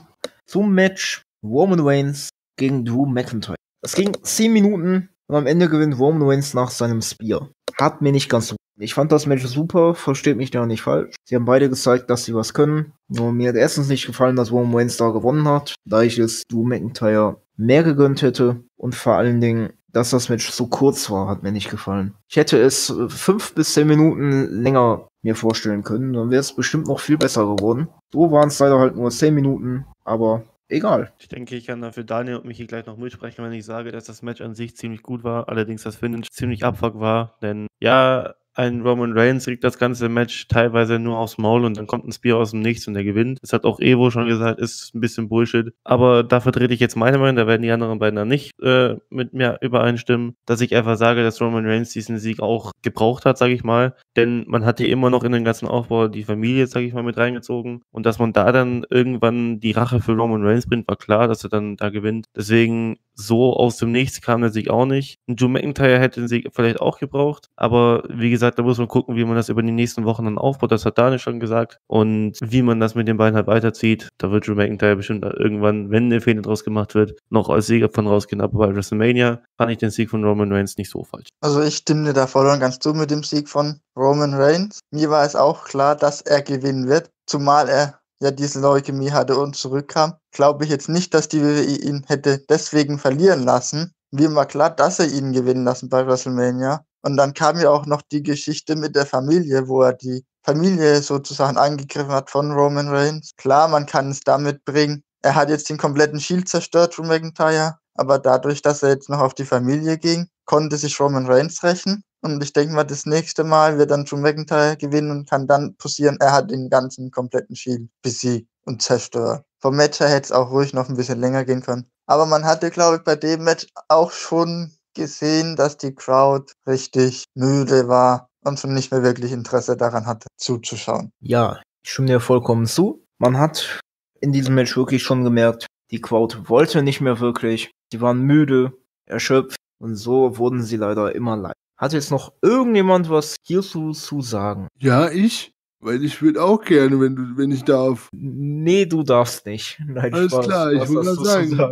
Speaker 1: zum Match Roman Reigns gegen Drew McIntyre. Es ging 10 Minuten und am Ende gewinnt Roman Reigns nach seinem Spear. Hat mir nicht ganz so. Ich fand das Match super, versteht mich da nicht falsch. Sie haben beide gezeigt, dass sie was können. Nur mir hat erstens nicht gefallen, dass Roman Reigns da gewonnen hat, da ich es Drew McIntyre mehr gegönnt hätte. Und vor allen Dingen, dass das Match so kurz war, hat mir nicht gefallen. Ich hätte es 5 bis 10 Minuten länger mir vorstellen können, dann wäre es bestimmt noch viel besser geworden. So waren es leider halt nur 10 Minuten, aber egal.
Speaker 3: Ich denke, ich kann da für Daniel und mich hier gleich noch mitsprechen, wenn ich sage, dass das Match an sich ziemlich gut war, allerdings das Finish ziemlich abfuck war, denn ja, ein Roman Reigns kriegt das ganze Match teilweise nur aufs Maul und dann kommt ein Spear aus dem Nichts und er gewinnt. Das hat auch Evo schon gesagt, ist ein bisschen Bullshit. Aber da vertrete ich jetzt meine Meinung, da werden die anderen beiden dann nicht mit mir übereinstimmen, dass ich einfach sage, dass Roman Reigns diesen Sieg auch gebraucht hat, sage ich mal. Denn man hat hier immer noch in den ganzen Aufbau die Familie, sage ich mal, mit reingezogen. Und dass man da dann irgendwann die Rache für Roman Reigns bringt, war klar, dass er dann da gewinnt. Deswegen so aus dem Nichts kam der Sieg auch nicht. Und Drew McIntyre hätte den Sieg vielleicht auch gebraucht, aber wie gesagt, da muss man gucken, wie man das über die nächsten Wochen dann aufbaut. Das hat Daniel schon gesagt. Und wie man das mit den beiden halt weiterzieht. Da wird Drew McIntyre bestimmt irgendwann, wenn eine Fehler draus gemacht wird, noch als Sieger von rausgehen. Aber bei WrestleMania fand ich den Sieg von Roman Reigns nicht so falsch.
Speaker 4: Also ich stimme dir da voll und ganz zu mit dem Sieg von Roman Reigns. Mir war es auch klar, dass er gewinnen wird, zumal er ja diese Leukämie hatte und zurückkam. Glaube ich jetzt nicht, dass die WWE ihn hätte deswegen verlieren lassen. Mir war klar, dass er ihn gewinnen lassen bei WrestleMania. Und dann kam ja auch noch die Geschichte mit der Familie, wo er die Familie sozusagen angegriffen hat von Roman Reigns. Klar, man kann es damit bringen. Er hat jetzt den kompletten Shield zerstört, Drew McIntyre. Aber dadurch, dass er jetzt noch auf die Familie ging, konnte sich Roman Reigns rächen. Und ich denke mal, das nächste Mal wird dann Drew McIntyre gewinnen und kann dann passieren, er hat den ganzen kompletten Shield besiegt und zerstört. Vom Match her hätte es auch ruhig noch ein bisschen länger gehen können. Aber man hatte, glaube ich, bei dem Match auch schon gesehen, dass die Crowd richtig müde war und schon nicht mehr wirklich Interesse daran hatte, zuzuschauen.
Speaker 1: Ja, ich stimme dir vollkommen zu. Man hat in diesem Match wirklich schon gemerkt, die Crowd wollte nicht mehr wirklich. Die waren müde, erschöpft und so wurden sie leider immer leid. Hat jetzt noch irgendjemand was hierzu zu sagen?
Speaker 2: Ja, ich? Weil ich würde auch gerne, wenn ich darf.
Speaker 1: Nee, du darfst nicht. Nein,
Speaker 2: Alles
Speaker 1: Spaß.
Speaker 2: klar, ich
Speaker 1: Was
Speaker 2: wollte
Speaker 1: hast
Speaker 2: gerade
Speaker 1: du zu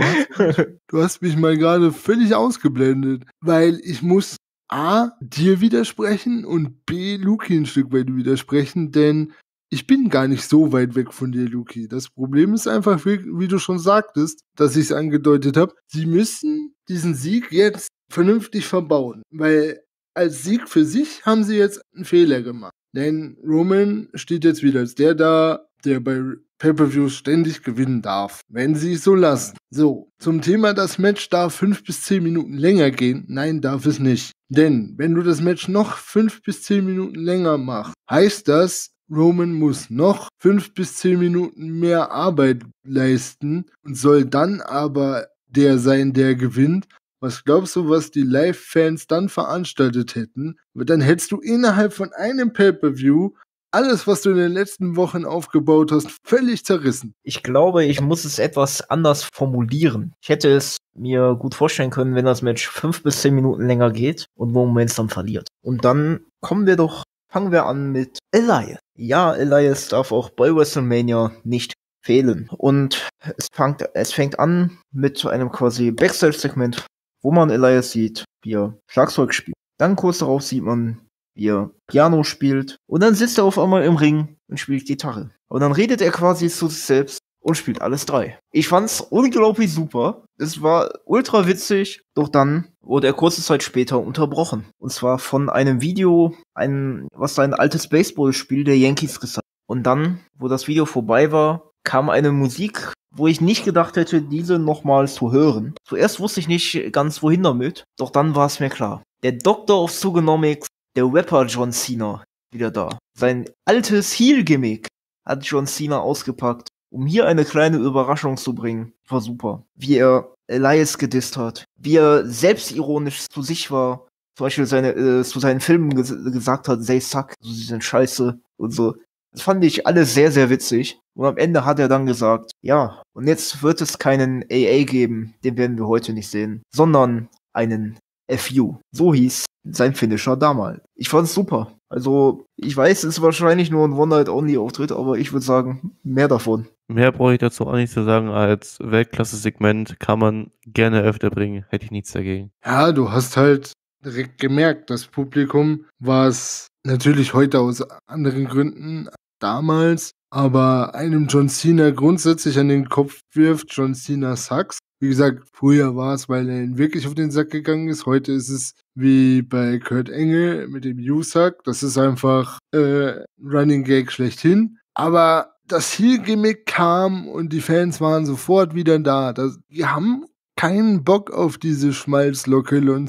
Speaker 2: sagen. Du hast mich mal gerade völlig ausgeblendet, weil ich muss A, dir widersprechen und B, Luki ein Stück weit widersprechen, denn ich bin gar nicht so weit weg von dir, Luki. Das Problem ist einfach, wie du schon sagtest, dass ich es angedeutet habe, sie müssen diesen Sieg jetzt vernünftig verbauen, weil als Sieg für sich haben sie jetzt einen Fehler gemacht. Denn Roman steht jetzt wieder als der da, der bei Pay-Per-Views ständig gewinnen darf, wenn sie es so lassen. So, zum Thema, das Match darf 5 bis 10 Minuten länger gehen. Nein, darf es nicht. Denn, wenn du das Match noch 5 bis 10 Minuten länger machst, heißt das, Roman muss noch 5 bis 10 Minuten mehr Arbeit leisten und soll dann aber der sein, der gewinnt. Was glaubst du, was die Live-Fans dann veranstaltet hätten? Dann hättest du innerhalb von einem Pay-Per-View alles, was du in den letzten Wochen aufgebaut hast, völlig zerrissen.
Speaker 1: Ich glaube, ich muss es etwas anders formulieren. Ich hätte es mir gut vorstellen können, wenn das Match 5 bis 10 Minuten länger geht und Roman Reigns dann verliert. Und dann fangen wir an mit Elias. Ja, Elias darf auch bei WrestleMania nicht fehlen. Und es fängt an mit einem quasi Backstage-Segment, wo man Elias sieht, wie er Schlagzeug spielt. Dann kurz darauf sieht man, wie er Piano spielt. Und dann sitzt er auf einmal im Ring und spielt Gitarre. Und dann redet er quasi zu sich selbst und spielt alles 3. Ich fand's unglaublich super. Es war ultra witzig. Doch dann wurde er kurze Zeit später unterbrochen. Und zwar von einem Video, was ein altes Baseballspiel der Yankees gezeigt hat. Und dann, wo das Video vorbei war, kam eine Musik, wo ich nicht gedacht hätte, diese nochmal zu hören. Zuerst wusste ich nicht ganz, wohin damit. Doch dann war es mir klar. Der Doctor of Thuganomics, der Rapper John Cena, wieder da. Sein altes Heel-Gimmick hat John Cena ausgepackt, um hier eine kleine Überraschung zu bringen. War super. Wie er Elias gedisst hat. Wie er selbstironisch zu sich war. Zum Beispiel zu seinen Filmen gesagt hat, they suck, also sie sind scheiße und so. Das fand ich alles sehr, sehr witzig. Und am Ende hat er dann gesagt, ja, und jetzt wird es keinen AA geben, den werden wir heute nicht sehen, sondern einen FU. So hieß sein Finisher damals. Ich fand's super. Also, ich weiß, es ist wahrscheinlich nur ein One-Night-Only-Auftritt, aber ich würde sagen, mehr davon.
Speaker 3: Mehr brauche ich dazu auch nicht zu sagen, als Weltklasse-Segment kann man gerne öfter bringen, hätte ich nichts dagegen.
Speaker 2: Ja, du hast halt direkt gemerkt, das Publikum, was natürlich heute aus anderen Gründen damals, aber einem John Cena grundsätzlich an den Kopf wirft, John Cena sucks. Wie gesagt, früher war es, weil er ihn wirklich auf den Sack gegangen ist. Heute ist es wie bei Kurt Angle mit dem You-Suck. Das ist einfach Running Gag schlechthin. Aber das Heel-Gimmick kam und die Fans waren sofort wieder da. Die haben keinen Bock auf diese Schmalzlocke John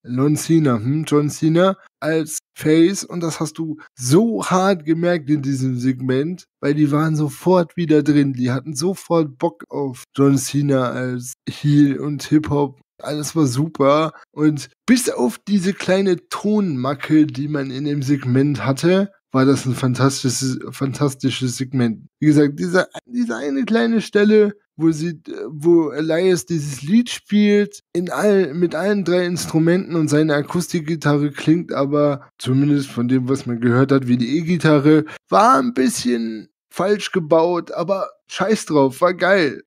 Speaker 2: Cena als Face, und das hast du so hart gemerkt in diesem Segment, weil die waren sofort wieder drin, die hatten sofort Bock auf John Cena als Heel und Hip-Hop. Alles war super, und bis auf diese kleine Tonmacke, die man in dem Segment hatte, war das ein fantastisches Segment. Wie gesagt, diese eine kleine Stelle, wo Elias dieses Lied spielt, mit allen 3 Instrumenten, und seine Akustikgitarre klingt aber, zumindest von dem, was man gehört hat, wie die E-Gitarre, war ein bisschen falsch gebaut, aber scheiß drauf, war geil.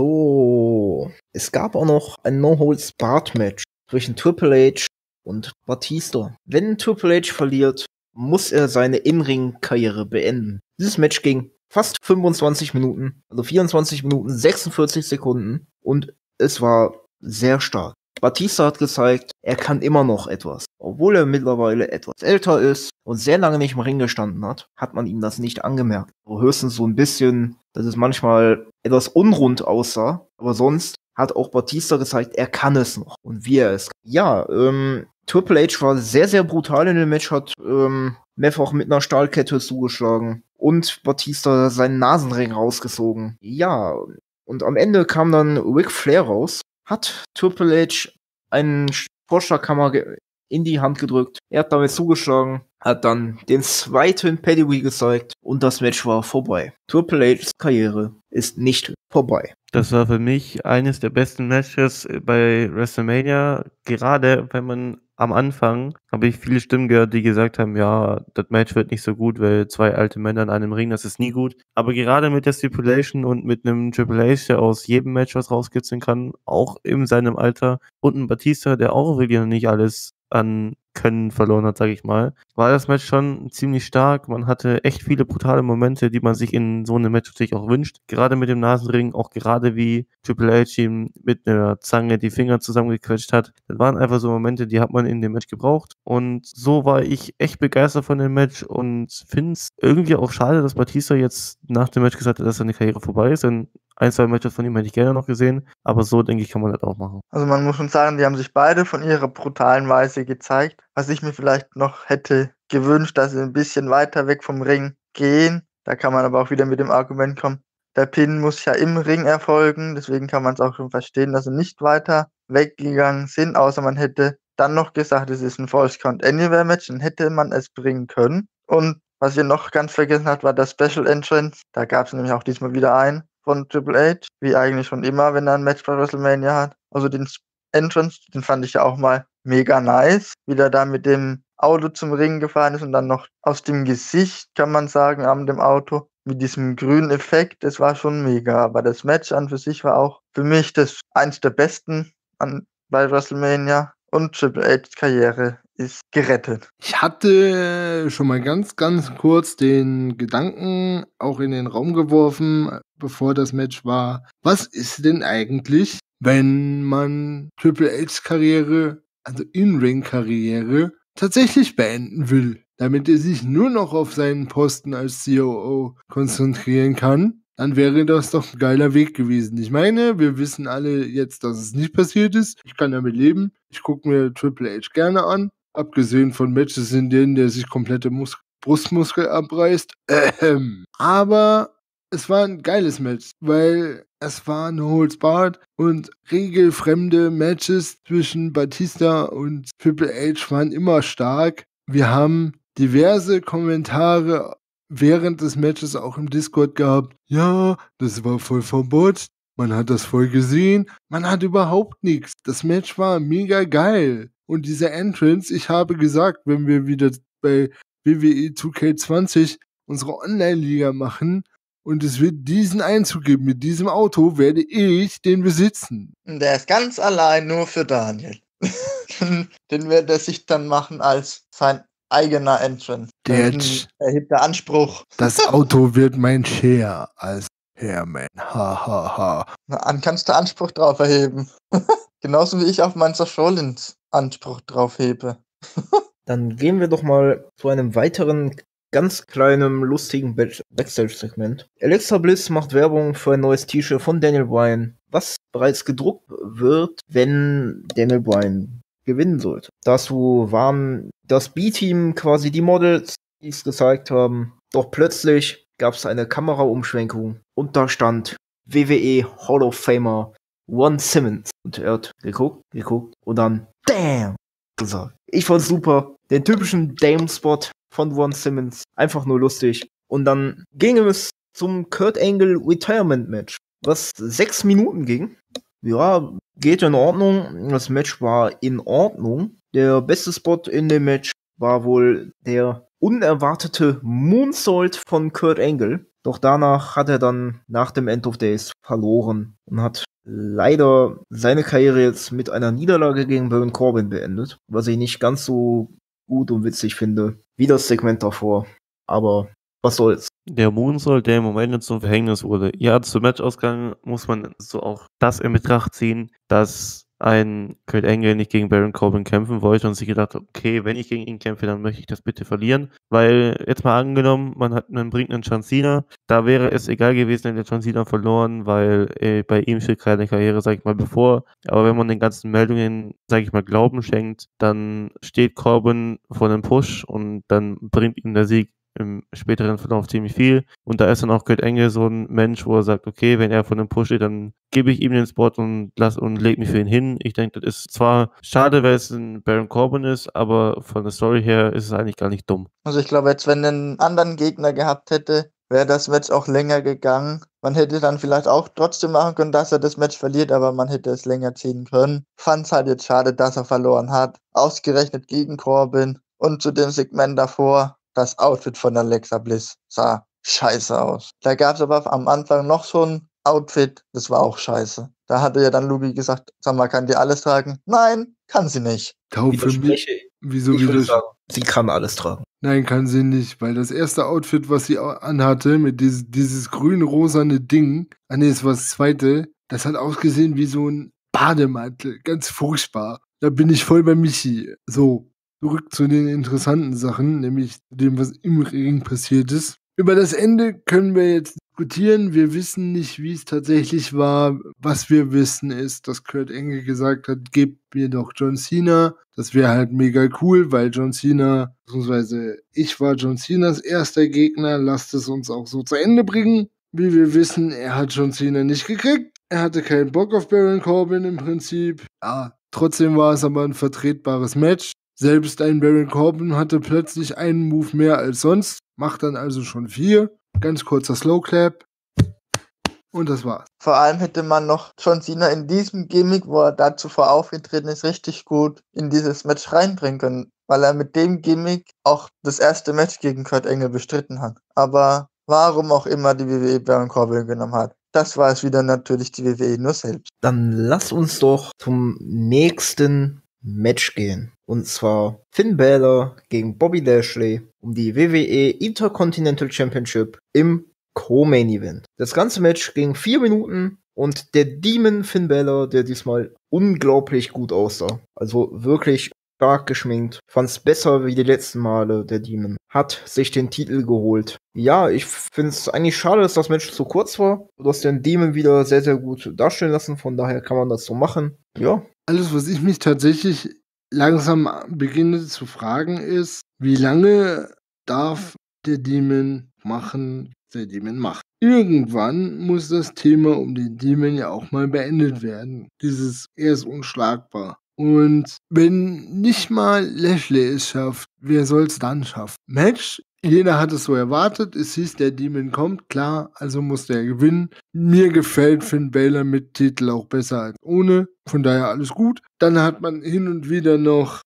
Speaker 1: So, es gab auch noch ein No-Holds-Barred-Match zwischen Triple H und Batista. Wenn Triple H verliert, muss er seine In-Ring-Karriere beenden. Dieses Match ging fast 25 Minuten, also 24 Minuten, 46 Sekunden, und es war sehr stark. Batista hat gezeigt, er kann immer noch etwas. Obwohl er mittlerweile etwas älter ist und sehr lange nicht im Ring gestanden hat, hat man ihm das nicht angemerkt. So höchstens so ein bisschen, dass es manchmal etwas unrund aussah, aber sonst hat auch Batista gezeigt, er kann es noch und wie er es kann. Ja, Triple H war sehr, sehr brutal in dem Match, hat mehrfach mit einer Stahlkette zugeschlagen und Batista seinen Nasenring rausgezogen. Ja, und am Ende kam dann Ric Flair raus, hat Triple H einen Vorschlaghammer in die Hand gedrückt. Er hat damit zugeschlagen, hat dann den zweiten Pedigree gezeigt und das Match war vorbei. Triple H's Karriere ist nicht vorbei.
Speaker 3: Das war für mich eines der besten Matches bei WrestleMania, gerade wenn man am Anfang, habe ich viele Stimmen gehört, die gesagt haben, ja, das Match wird nicht so gut, weil 2 alte Männer in einem Ring, das ist nie gut. Aber gerade mit der Stipulation und mit einem Triple H, der aus jedem Match was rauskitzeln kann, auch in seinem Alter, und ein Batista, der auch wirklich noch nicht alles an Können verloren hat, sage ich mal, war das Match schon ziemlich stark. Man hatte echt viele brutale Momente, die man sich in so einem Match natürlich auch wünscht. Gerade mit dem Nasenring, auch gerade wie Triple H ihm mit einer Zange die Finger zusammengequetscht hat. Das waren einfach so Momente, die hat man in dem Match gebraucht. Und so war ich echt begeistert von dem Match und finde es irgendwie auch schade, dass Batista jetzt nach dem Match gesagt hat, dass seine Karriere vorbei ist. Denn 1, 2 Matches von ihm hätte ich gerne noch gesehen. Aber so, denke ich, kann man das auch machen.
Speaker 4: Also man muss schon sagen, die haben sich beide von ihrer brutalen Weise gezeigt. Was ich mir vielleicht noch hätte gewünscht, dass sie ein bisschen weiter weg vom Ring gehen. Da kann man aber auch wieder mit dem Argument kommen, der Pin muss ja im Ring erfolgen. Deswegen kann man es auch schon verstehen, dass sie nicht weiter weggegangen sind. Außer man hätte dann noch gesagt, es ist ein False Count Anywhere Match. Dann hätte man es bringen können. Und was ihr noch ganz vergessen habt, war das Special Entrance. Da gab es nämlich auch diesmal wieder einen von Triple H, wie eigentlich schon immer, wenn er ein Match bei WrestleMania hat. Also den Entrance, den fand ich ja auch mal mega nice, wie der da mit dem Auto zum Ring gefahren ist und dann noch aus dem Gesicht, kann man sagen, an dem Auto, mit diesem grünen Effekt, das war schon mega. Aber das Match an für sich war auch für mich das eins der besten bei WrestleMania und Triple H's Karriere ist gerettet.
Speaker 2: Ich hatte schon mal ganz, ganz kurz den Gedanken auch in den Raum geworfen, bevor das Match war. Was ist denn eigentlich, wenn man Triple H's Karriere, also In-Ring-Karriere, tatsächlich beenden will, damit er sich nur noch auf seinen Posten als COO konzentrieren kann? Dann wäre das doch ein geiler Weg gewesen. Ich meine, wir wissen alle jetzt, dass es nicht passiert ist. Ich kann damit leben. Ich gucke mir Triple H gerne an. Abgesehen von Matches, in denen der sich komplette Brustmuskel abreißt. Aber es war ein geiles Match, weil es war No Holds Barred und regelfremde Matches zwischen Batista und Triple H waren immer stark. Wir haben diverse Kommentare während des Matches auch im Discord gehabt. Ja, das war voll verbotzt. Man hat das voll gesehen. Man hat überhaupt nichts. Das Match war mega geil. Und dieser Entrance, ich habe gesagt, wenn wir wieder bei WWE 2K20 unsere Online-Liga machen und es wird diesen Einzug geben, mit diesem Auto werde ich den besitzen.
Speaker 4: Der ist ganz allein nur für Daniel. Den wird er sich dann machen als sein eigener Entrance. Erhebter Anspruch.
Speaker 2: Das Auto wird mein Share als Hairman. Ha.
Speaker 4: Dann kannst du Anspruch drauf erheben. Genauso wie ich auf meinen Seth Rollins Anspruch drauf hebe.
Speaker 1: Dann gehen wir doch mal zu einem weiteren ganz kleinen, lustigen Backstage-Segment. Alexa Bliss macht Werbung für ein neues T-Shirt von Daniel Bryan, was bereits gedruckt wird, wenn Daniel Bryan gewinnen sollte. Dazu waren das B-Team quasi die Models, die es gezeigt haben. Doch plötzlich gab es eine Kameraumschwenkung und da stand WWE Hall of Famer Ron Simmons. Und er hat geguckt und dann DAMN gesagt. Ich fand's super. Den typischen Dame-Spot von Ron Simmons. Einfach nur lustig. Und dann ging es zum Kurt Angle Retirement Match, was 6 Minuten ging. Ja, geht in Ordnung. Das Match war in Ordnung. Der beste Spot in dem Match war wohl der unerwartete Moonsault von Kurt Angle. Doch danach hat er dann nach dem End of Days verloren und hat leider seine Karriere jetzt mit einer Niederlage gegen Baron Corbin beendet, was ich nicht ganz so gut und witzig finde wie das Segment davor. Aber was soll's.
Speaker 3: Der Moonsault, der im Moment jetzt zum Verhängnis wurde. Ja, zum Matchausgang muss man so auch das in Betracht ziehen, dass ein Kurt Angle nicht gegen Baron Corbin kämpfen wollte und sich gedacht hat, okay, wenn ich gegen ihn kämpfe, dann möchte ich das bitte verlieren. Weil, jetzt mal angenommen, man bringt einen John Cena, da wäre es egal gewesen, wenn der John Cena verloren, weil bei ihm steht keine Karriere, sag ich mal, bevor. Aber wenn man den ganzen Meldungen, sag ich mal, Glauben schenkt, dann steht Corbin vor einem Push und dann bringt ihm der Sieg im späteren Verlauf ziemlich viel. Und da ist dann auch Kurt Angle so ein Mensch, wo er sagt, okay, wenn er von dem Push steht, dann gebe ich ihm den Spot und leg mich für ihn hin. Ich denke, das ist zwar schade, weil es ein Baron Corbin ist, aber von der Story her ist es eigentlich gar nicht dumm.
Speaker 4: Also ich glaube, jetzt wenn er einen anderen Gegner gehabt hätte, wäre das Match auch länger gegangen. Man hätte dann vielleicht auch trotzdem machen können, dass er das Match verliert, aber man hätte es länger ziehen können. Fand's halt jetzt schade, dass er verloren hat. Ausgerechnet gegen Corbin. Und zu dem Segment davor, das Outfit von Alexa Bliss sah scheiße aus. Da gab es aber am Anfang noch so ein Outfit, das war auch scheiße. Da hatte ja dann Lugi gesagt, sag mal, kann die alles tragen? Nein, kann sie nicht.
Speaker 2: Taub für mich.
Speaker 1: Widerspreche.
Speaker 2: Wieso
Speaker 1: Ich würde
Speaker 2: wieder?
Speaker 1: sagen, sie kann alles tragen.
Speaker 2: Nein, kann sie nicht, weil das erste Outfit, was sie anhatte, mit dieses grün-rosane Ding, es war das zweite, das hat ausgesehen wie so ein Bademantel, ganz furchtbar. Da bin ich voll bei Michi. So, zurück zu den interessanten Sachen, nämlich zu dem, was im Ring passiert ist. Über das Ende können wir jetzt diskutieren. Wir wissen nicht, wie es tatsächlich war. Was wir wissen ist, dass Kurt Angle gesagt hat, gebt mir doch John Cena. Das wäre halt mega cool, weil John Cena, beziehungsweise ich war John Cenas erster Gegner. Lasst es uns auch so zu Ende bringen. Wie wir wissen, er hat John Cena nicht gekriegt. Er hatte keinen Bock auf Baron Corbin im Prinzip. Ja, trotzdem war es aber ein vertretbares Match. Selbst ein Baron Corbin hatte plötzlich einen Move mehr als sonst, macht dann also schon 4. Ganz kurzer Slow Clap. Und das war's.
Speaker 4: Vor allem hätte man noch John Cena in diesem Gimmick, wo er da zuvor aufgetreten ist, richtig gut in dieses Match reinbringen können, weil er mit dem Gimmick auch das erste Match gegen Kurt Angle bestritten hat. Aber warum auch immer die WWE Baron Corbin genommen hat, das war es wieder natürlich die WWE nur selbst.
Speaker 1: Dann lass uns doch zum nächsten Match gehen. Und zwar Finn Balor gegen Bobby Lashley um die WWE Intercontinental Championship im Co-Main Event. Das ganze Match ging 4 Minuten und der Demon Finn Balor, der diesmal unglaublich gut aussah, also wirklich stark geschminkt, fand's besser wie die letzten Male, der Demon, hat sich den Titel geholt. Ja, ich find's eigentlich schade, dass das Match zu kurz war. Du hast den Demon wieder sehr, sehr gut darstellen lassen, von daher kann man das so machen. Ja.
Speaker 2: Alles, was ich mich tatsächlich langsam beginne zu fragen, ist, wie lange darf der Demon machen, was der Demon macht? Irgendwann muss das Thema um den Demon ja auch mal beendet werden. Er ist unschlagbar. Und wenn nicht mal Lashley es schafft, wer soll's dann schaffen? Match? Jeder hat es so erwartet. Es hieß, der Demon kommt, klar, also muss der gewinnen. Mir gefällt Finn Balor mit Titel auch besser als ohne. Von daher alles gut. Dann hat man hin und wieder noch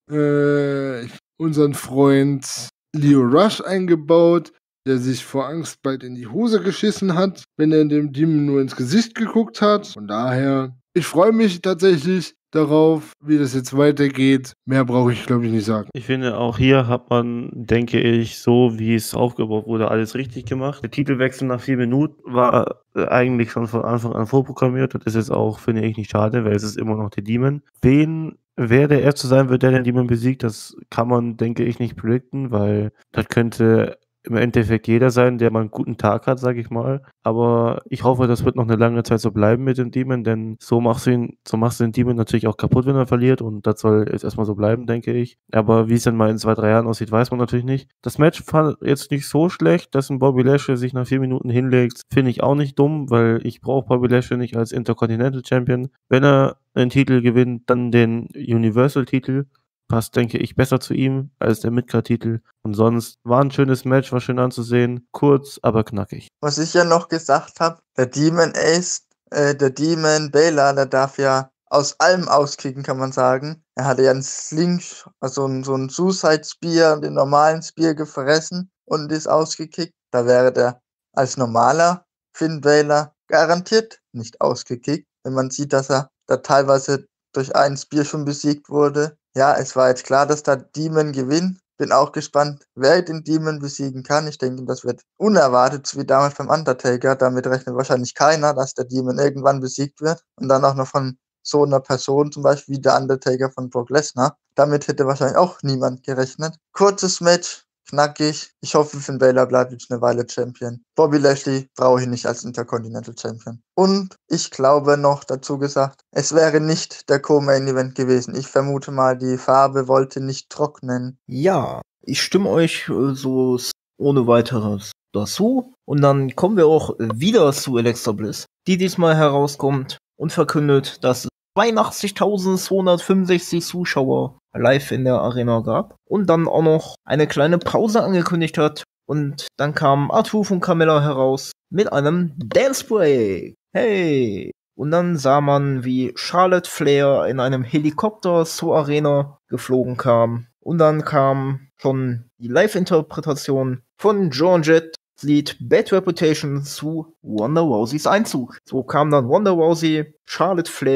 Speaker 2: unseren Freund Lio Rush eingebaut, der sich vor Angst bald in die Hose geschissen hat, wenn er dem Demon nur ins Gesicht geguckt hat. Von daher, ich freue mich tatsächlich darauf, wie das jetzt weitergeht. Mehr brauche ich, glaube ich, nicht sagen.
Speaker 3: Ich finde, auch hier hat man, denke ich, so wie es aufgebaut wurde, alles richtig gemacht. Der Titelwechsel nach 4 Minuten war eigentlich schon von Anfang an vorprogrammiert. Das ist jetzt auch, finde ich, nicht schade, weil es ist immer noch der Demon. Wer der Erste sein wird, der den Demon besiegt, das kann man, denke ich, nicht predikten, weil das könnte im Endeffekt jeder sein, der mal einen guten Tag hat, sage ich mal. Aber ich hoffe, das wird noch eine lange Zeit so bleiben mit dem Demon, denn so machst du den Demon natürlich auch kaputt, wenn er verliert, und das soll jetzt erstmal so bleiben, denke ich. Aber wie es dann mal in 2, 3 Jahren aussieht, weiß man natürlich nicht. Das Match fand jetzt nicht so schlecht, dass ein Bobby Lashley sich nach 4 Minuten hinlegt, finde ich auch nicht dumm, weil ich brauche Bobby Lashley nicht als Intercontinental Champion. Wenn er einen Titel gewinnt, dann den Universal-Titel. Passt, denke ich, besser zu ihm als der Midcard-Titel. Und sonst war ein schönes Match, war schön anzusehen. Kurz, aber knackig.
Speaker 4: Was ich ja noch gesagt habe, der Demon Balor, der darf ja aus allem auskicken, kann man sagen. Er hatte ja einen so ein Suicide Spear und den normalen Spear gefressen und ist ausgekickt. Da wäre der als normaler Finn Balor garantiert nicht ausgekickt, wenn man sieht, dass er da teilweise durch einen Spear schon besiegt wurde. Ja, es war jetzt klar, dass der Demon gewinnt. Bin auch gespannt, wer den Demon besiegen kann. Ich denke, das wird unerwartet, wie damals beim Undertaker. Damit rechnet wahrscheinlich keiner, dass der Demon irgendwann besiegt wird. Und dann auch noch von so einer Person, zum Beispiel wie der Undertaker von Brock Lesnar. Damit hätte wahrscheinlich auch niemand gerechnet. Kurzes Match, knackig. Ich hoffe, Finn Balor bleibt jetzt eine Weile Champion. Bobby Lashley brauche ich nicht als Intercontinental Champion. Und ich glaube noch dazu gesagt, es wäre nicht der Co-Main Event gewesen. Ich vermute mal, die Farbe wollte nicht trocknen.
Speaker 1: Ja, ich stimme euch so ohne weiteres dazu. Und dann kommen wir auch wieder zu Alexa Bliss, die diesmal herauskommt und verkündet, dass es 82.265 Zuschauer live in der Arena gab und dann auch noch eine kleine Pause angekündigt hat. Und dann kam R-Truth und Carmella heraus mit einem Dance Break. Hey! Und dann sah man, wie Charlotte Flair in einem Helikopter zur Arena geflogen kam. Und dann kam schon die Live-Interpretation von Joan Jett Lied Bad Reputation zu Ronda Rouseys Einzug. So kam dann Ronda Rousey, Charlotte Flair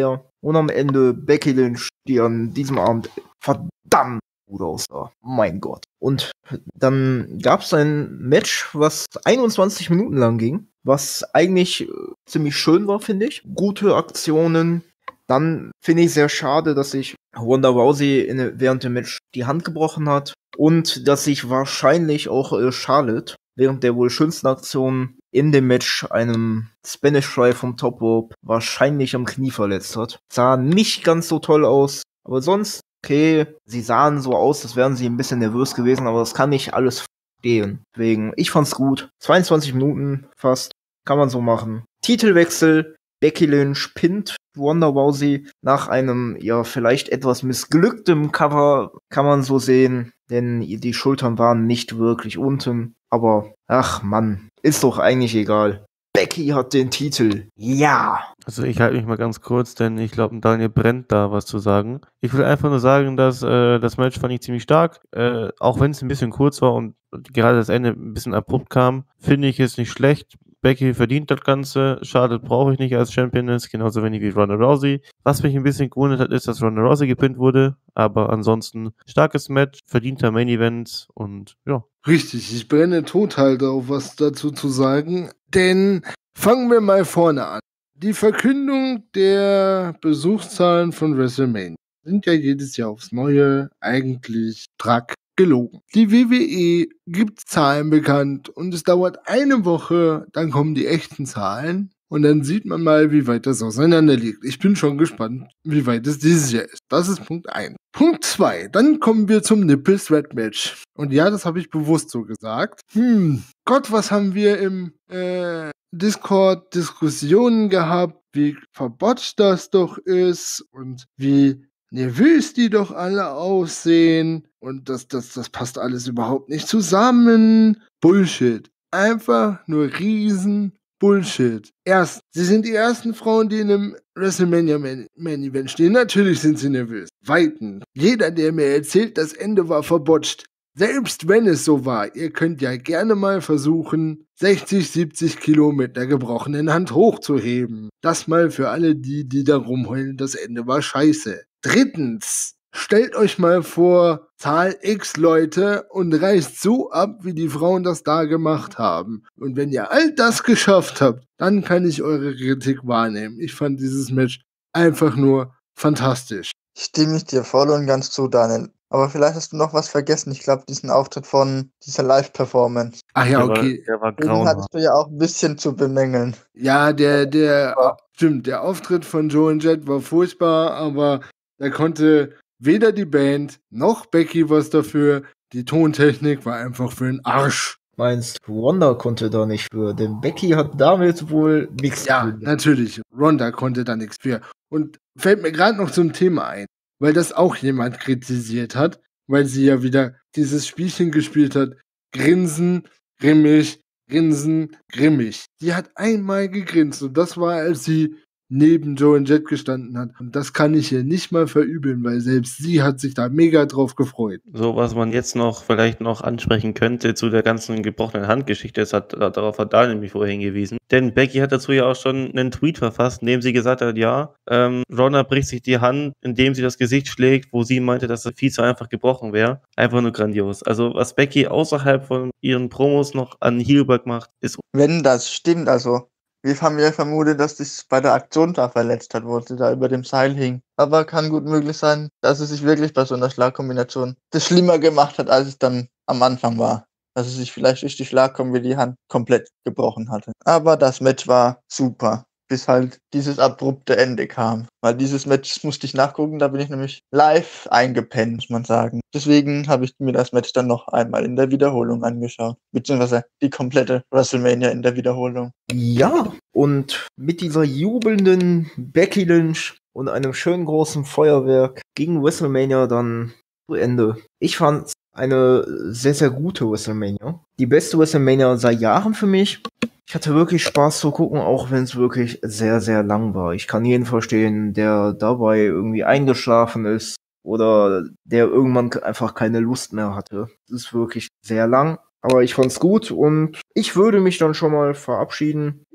Speaker 1: Und am Ende Becky Lynch, die an diesem Abend verdammt gut aussah. Mein Gott. Und dann gab es ein Match, was 21 Minuten lang ging, was eigentlich ziemlich schön war, finde ich. Gute Aktionen. Dann finde ich sehr schade, dass sich Ronda Rousey während dem Match die Hand gebrochen hat und dass sich wahrscheinlich auch Charlotte während der wohl schönsten Aktion in dem Match einem Spanish Fly vom Top Rope wahrscheinlich am Knie verletzt hat. Sah nicht ganz so toll aus, aber sonst okay. Sie sahen so aus, als wären sie ein bisschen nervös gewesen, aber das kann ich alles verstehen. Deswegen, ich fand's gut. 22 Minuten fast, kann man so machen. Titelwechsel, Becky Lynch pinnt Ronda Rousey nach einem, ja, vielleicht etwas missglücktem Cover, kann man so sehen, denn die Schultern waren nicht wirklich unten. Aber, ach Mann, ist doch eigentlich egal. Becky hat den Titel. Ja.
Speaker 3: Also ich halte mich mal ganz kurz, denn ich glaube, Daniel brennt da was zu sagen. Ich will einfach nur sagen, dass das Match fand ich ziemlich stark. Auch wenn es ein bisschen kurz war und gerade das Ende ein bisschen abrupt kam, finde ich es nicht schlecht. Becky verdient das Ganze. Charlotte brauche ich nicht als Championess, genauso wenig wie Ronda Rousey. Was mich ein bisschen gewundert hat, ist, dass Ronda Rousey gepinnt wurde. Aber ansonsten starkes Match, verdienter Main Event und ja.
Speaker 2: Richtig, ich brenne total drauf, was dazu zu sagen. Denn fangen wir mal vorne an. Die Verkündung der Besuchszahlen von WrestleMania sind ja jedes Jahr aufs Neue eigentlich strack gelogen. Die WWE gibt Zahlen bekannt und es dauert eine Woche, dann kommen die echten Zahlen und dann sieht man mal, wie weit das auseinander liegt. Ich bin schon gespannt, wie weit es dieses Jahr ist. Das ist Punkt 1. Punkt 2, dann kommen wir zum Nipple Thread Match. Und ja, das habe ich bewusst so gesagt. Gott, was haben wir im Discord Diskussionen gehabt, wie verbotscht das doch ist und wie nervös die doch alle aussehen und das passt alles überhaupt nicht zusammen. Bullshit. Einfach nur riesen Bullshit. Sie sind die ersten Frauen, die in einem WrestleMania Main Event stehen. Natürlich sind sie nervös. Weiten. Jeder, der mir erzählt, das Ende war verbotscht. Selbst wenn es so war, ihr könnt ja gerne mal versuchen, 60, 70 Kilo mit einer gebrochenen Hand hochzuheben. Das mal für alle die da rumheulen, das Ende war scheiße. Drittens, stellt euch mal vor, Zahl X Leute und reißt so ab, wie die Frauen das da gemacht haben. Und wenn ihr all das geschafft habt, dann kann ich eure Kritik wahrnehmen. Ich fand dieses Match einfach nur fantastisch.
Speaker 4: Stimme ich dir voll und ganz zu, Daniel. Aber vielleicht hast du noch was vergessen. Ich glaube, diesen Auftritt von dieser Live-Performance.
Speaker 2: Ach ja, okay.
Speaker 3: Der war
Speaker 4: Den
Speaker 3: grauenhaft.
Speaker 4: hattest du ja auch ein bisschen zu bemängeln.
Speaker 2: Ja, stimmt, der Auftritt von Joe und Jet war furchtbar, aber da konnte weder die Band noch Becky was dafür. Die Tontechnik war einfach für den Arsch.
Speaker 1: Meinst Ronda konnte da nicht für, denn Becky hat damit wohl nichts
Speaker 2: Ja,
Speaker 1: zu tun.
Speaker 2: natürlich. Ronda konnte da nichts für. Und fällt mir gerade noch zum Thema ein, weil das auch jemand kritisiert hat, weil sie ja wieder dieses Spielchen gespielt hat. Grinsen, grimmig, grinsen, grimmig. Sie hat einmal gegrinst und das war, als sie neben Joe und Jet gestanden hat. Und das kann ich ihr nicht mal verübeln, weil selbst sie hat sich da mega drauf gefreut.
Speaker 3: So, was man jetzt vielleicht noch ansprechen könnte zu der ganzen gebrochenen Handgeschichte, darauf hat Daniel mich vorher hingewiesen. Denn Becky hat dazu ja auch schon einen Tweet verfasst, in dem sie gesagt hat, ja, Ronda bricht sich die Hand, indem sie das Gesicht schlägt, wo sie meinte, dass das viel zu einfach gebrochen wäre. Einfach nur grandios. Also, was Becky außerhalb von ihren Promos noch an Heelwork macht, ist...
Speaker 4: Wenn das stimmt, also wir haben ja vermutet, dass sich bei der Aktion da verletzt hat, wo sie da über dem Seil hing. Aber kann gut möglich sein, dass es sich wirklich bei so einer Schlagkombination das schlimmer gemacht hat, als es dann am Anfang war. Dass es sich vielleicht durch die Schlagkombi die Hand komplett gebrochen hatte. Aber das Match war super, bis halt dieses abrupte Ende kam. Weil dieses Match musste ich nachgucken, da bin ich nämlich live eingepennt, muss man sagen. Deswegen habe ich mir das Match dann noch einmal in der Wiederholung angeschaut. Beziehungsweise die komplette WrestleMania in der Wiederholung.
Speaker 1: Ja, und mit dieser jubelnden Becky Lynch und einem schönen großen Feuerwerk ging WrestleMania dann zu Ende. Ich fand eine sehr, sehr gute WrestleMania. Die beste WrestleMania seit Jahren für mich. Ich hatte wirklich Spaß zu gucken, auch wenn es wirklich sehr, sehr lang war. Ich kann jeden verstehen, der dabei irgendwie eingeschlafen ist oder der irgendwann einfach keine Lust mehr hatte. Es ist wirklich sehr lang, aber ich fand's gut und ich würde mich dann schon mal verabschieden.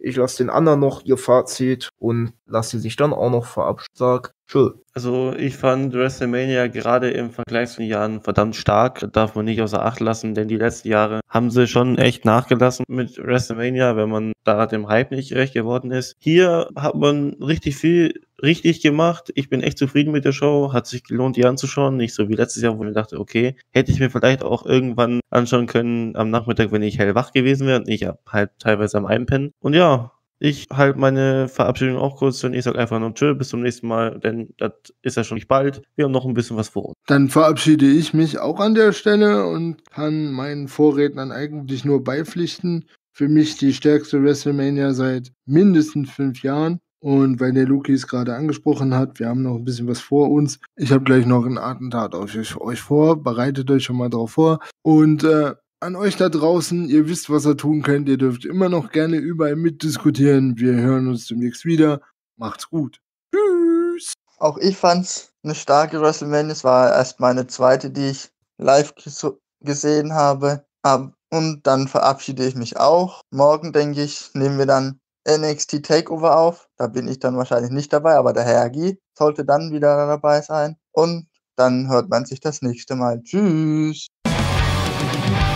Speaker 1: Ich lasse den anderen noch ihr Fazit und lasse sie sich dann auch noch verabschieden. Sag, tschö.
Speaker 3: Also ich fand WrestleMania gerade im Vergleich zu den Jahren verdammt stark. Darf man nicht außer Acht lassen, denn die letzten Jahre haben sie schon echt nachgelassen mit WrestleMania, wenn man da dem Hype nicht gerecht geworden ist. Hier hat man richtig viel richtig gemacht. Ich bin echt zufrieden mit der Show. Hat sich gelohnt, die anzuschauen. Nicht so wie letztes Jahr, wo ich dachte, okay, hätte ich mir vielleicht auch irgendwann anschauen können am Nachmittag, wenn ich hellwach gewesen wäre und nicht halt teilweise am Einpennen. Und ja, ich halte meine Verabschiedung auch kurz und ich sage einfach nur tschö, bis zum nächsten Mal, denn das ist ja schon nicht bald. Wir haben noch ein bisschen was vor uns.
Speaker 2: Dann verabschiede ich mich auch an der Stelle und kann meinen Vorrednern eigentlich nur beipflichten. Für mich die stärkste WrestleMania seit mindestens 5 Jahren. Und weil der Luki es gerade angesprochen hat, wir haben noch ein bisschen was vor uns. Ich habe gleich noch ein Attentat auf euch vor. Bereitet euch schon mal drauf vor. Und an euch da draußen, ihr wisst, was ihr tun könnt. Ihr dürft immer noch gerne überall mitdiskutieren. Wir hören uns demnächst wieder. Macht's gut. Tschüss.
Speaker 4: Auch ich fand's eine starke WrestleMania. Es war erst meine zweite, die ich live gesehen habe. Und dann verabschiede ich mich auch. Morgen, denke ich, nehmen wir dann NXT Takeover auf. Da bin ich dann wahrscheinlich nicht dabei, aber der Herr Agi sollte dann wieder dabei sein. Und dann hört man sich das nächste Mal. Tschüss.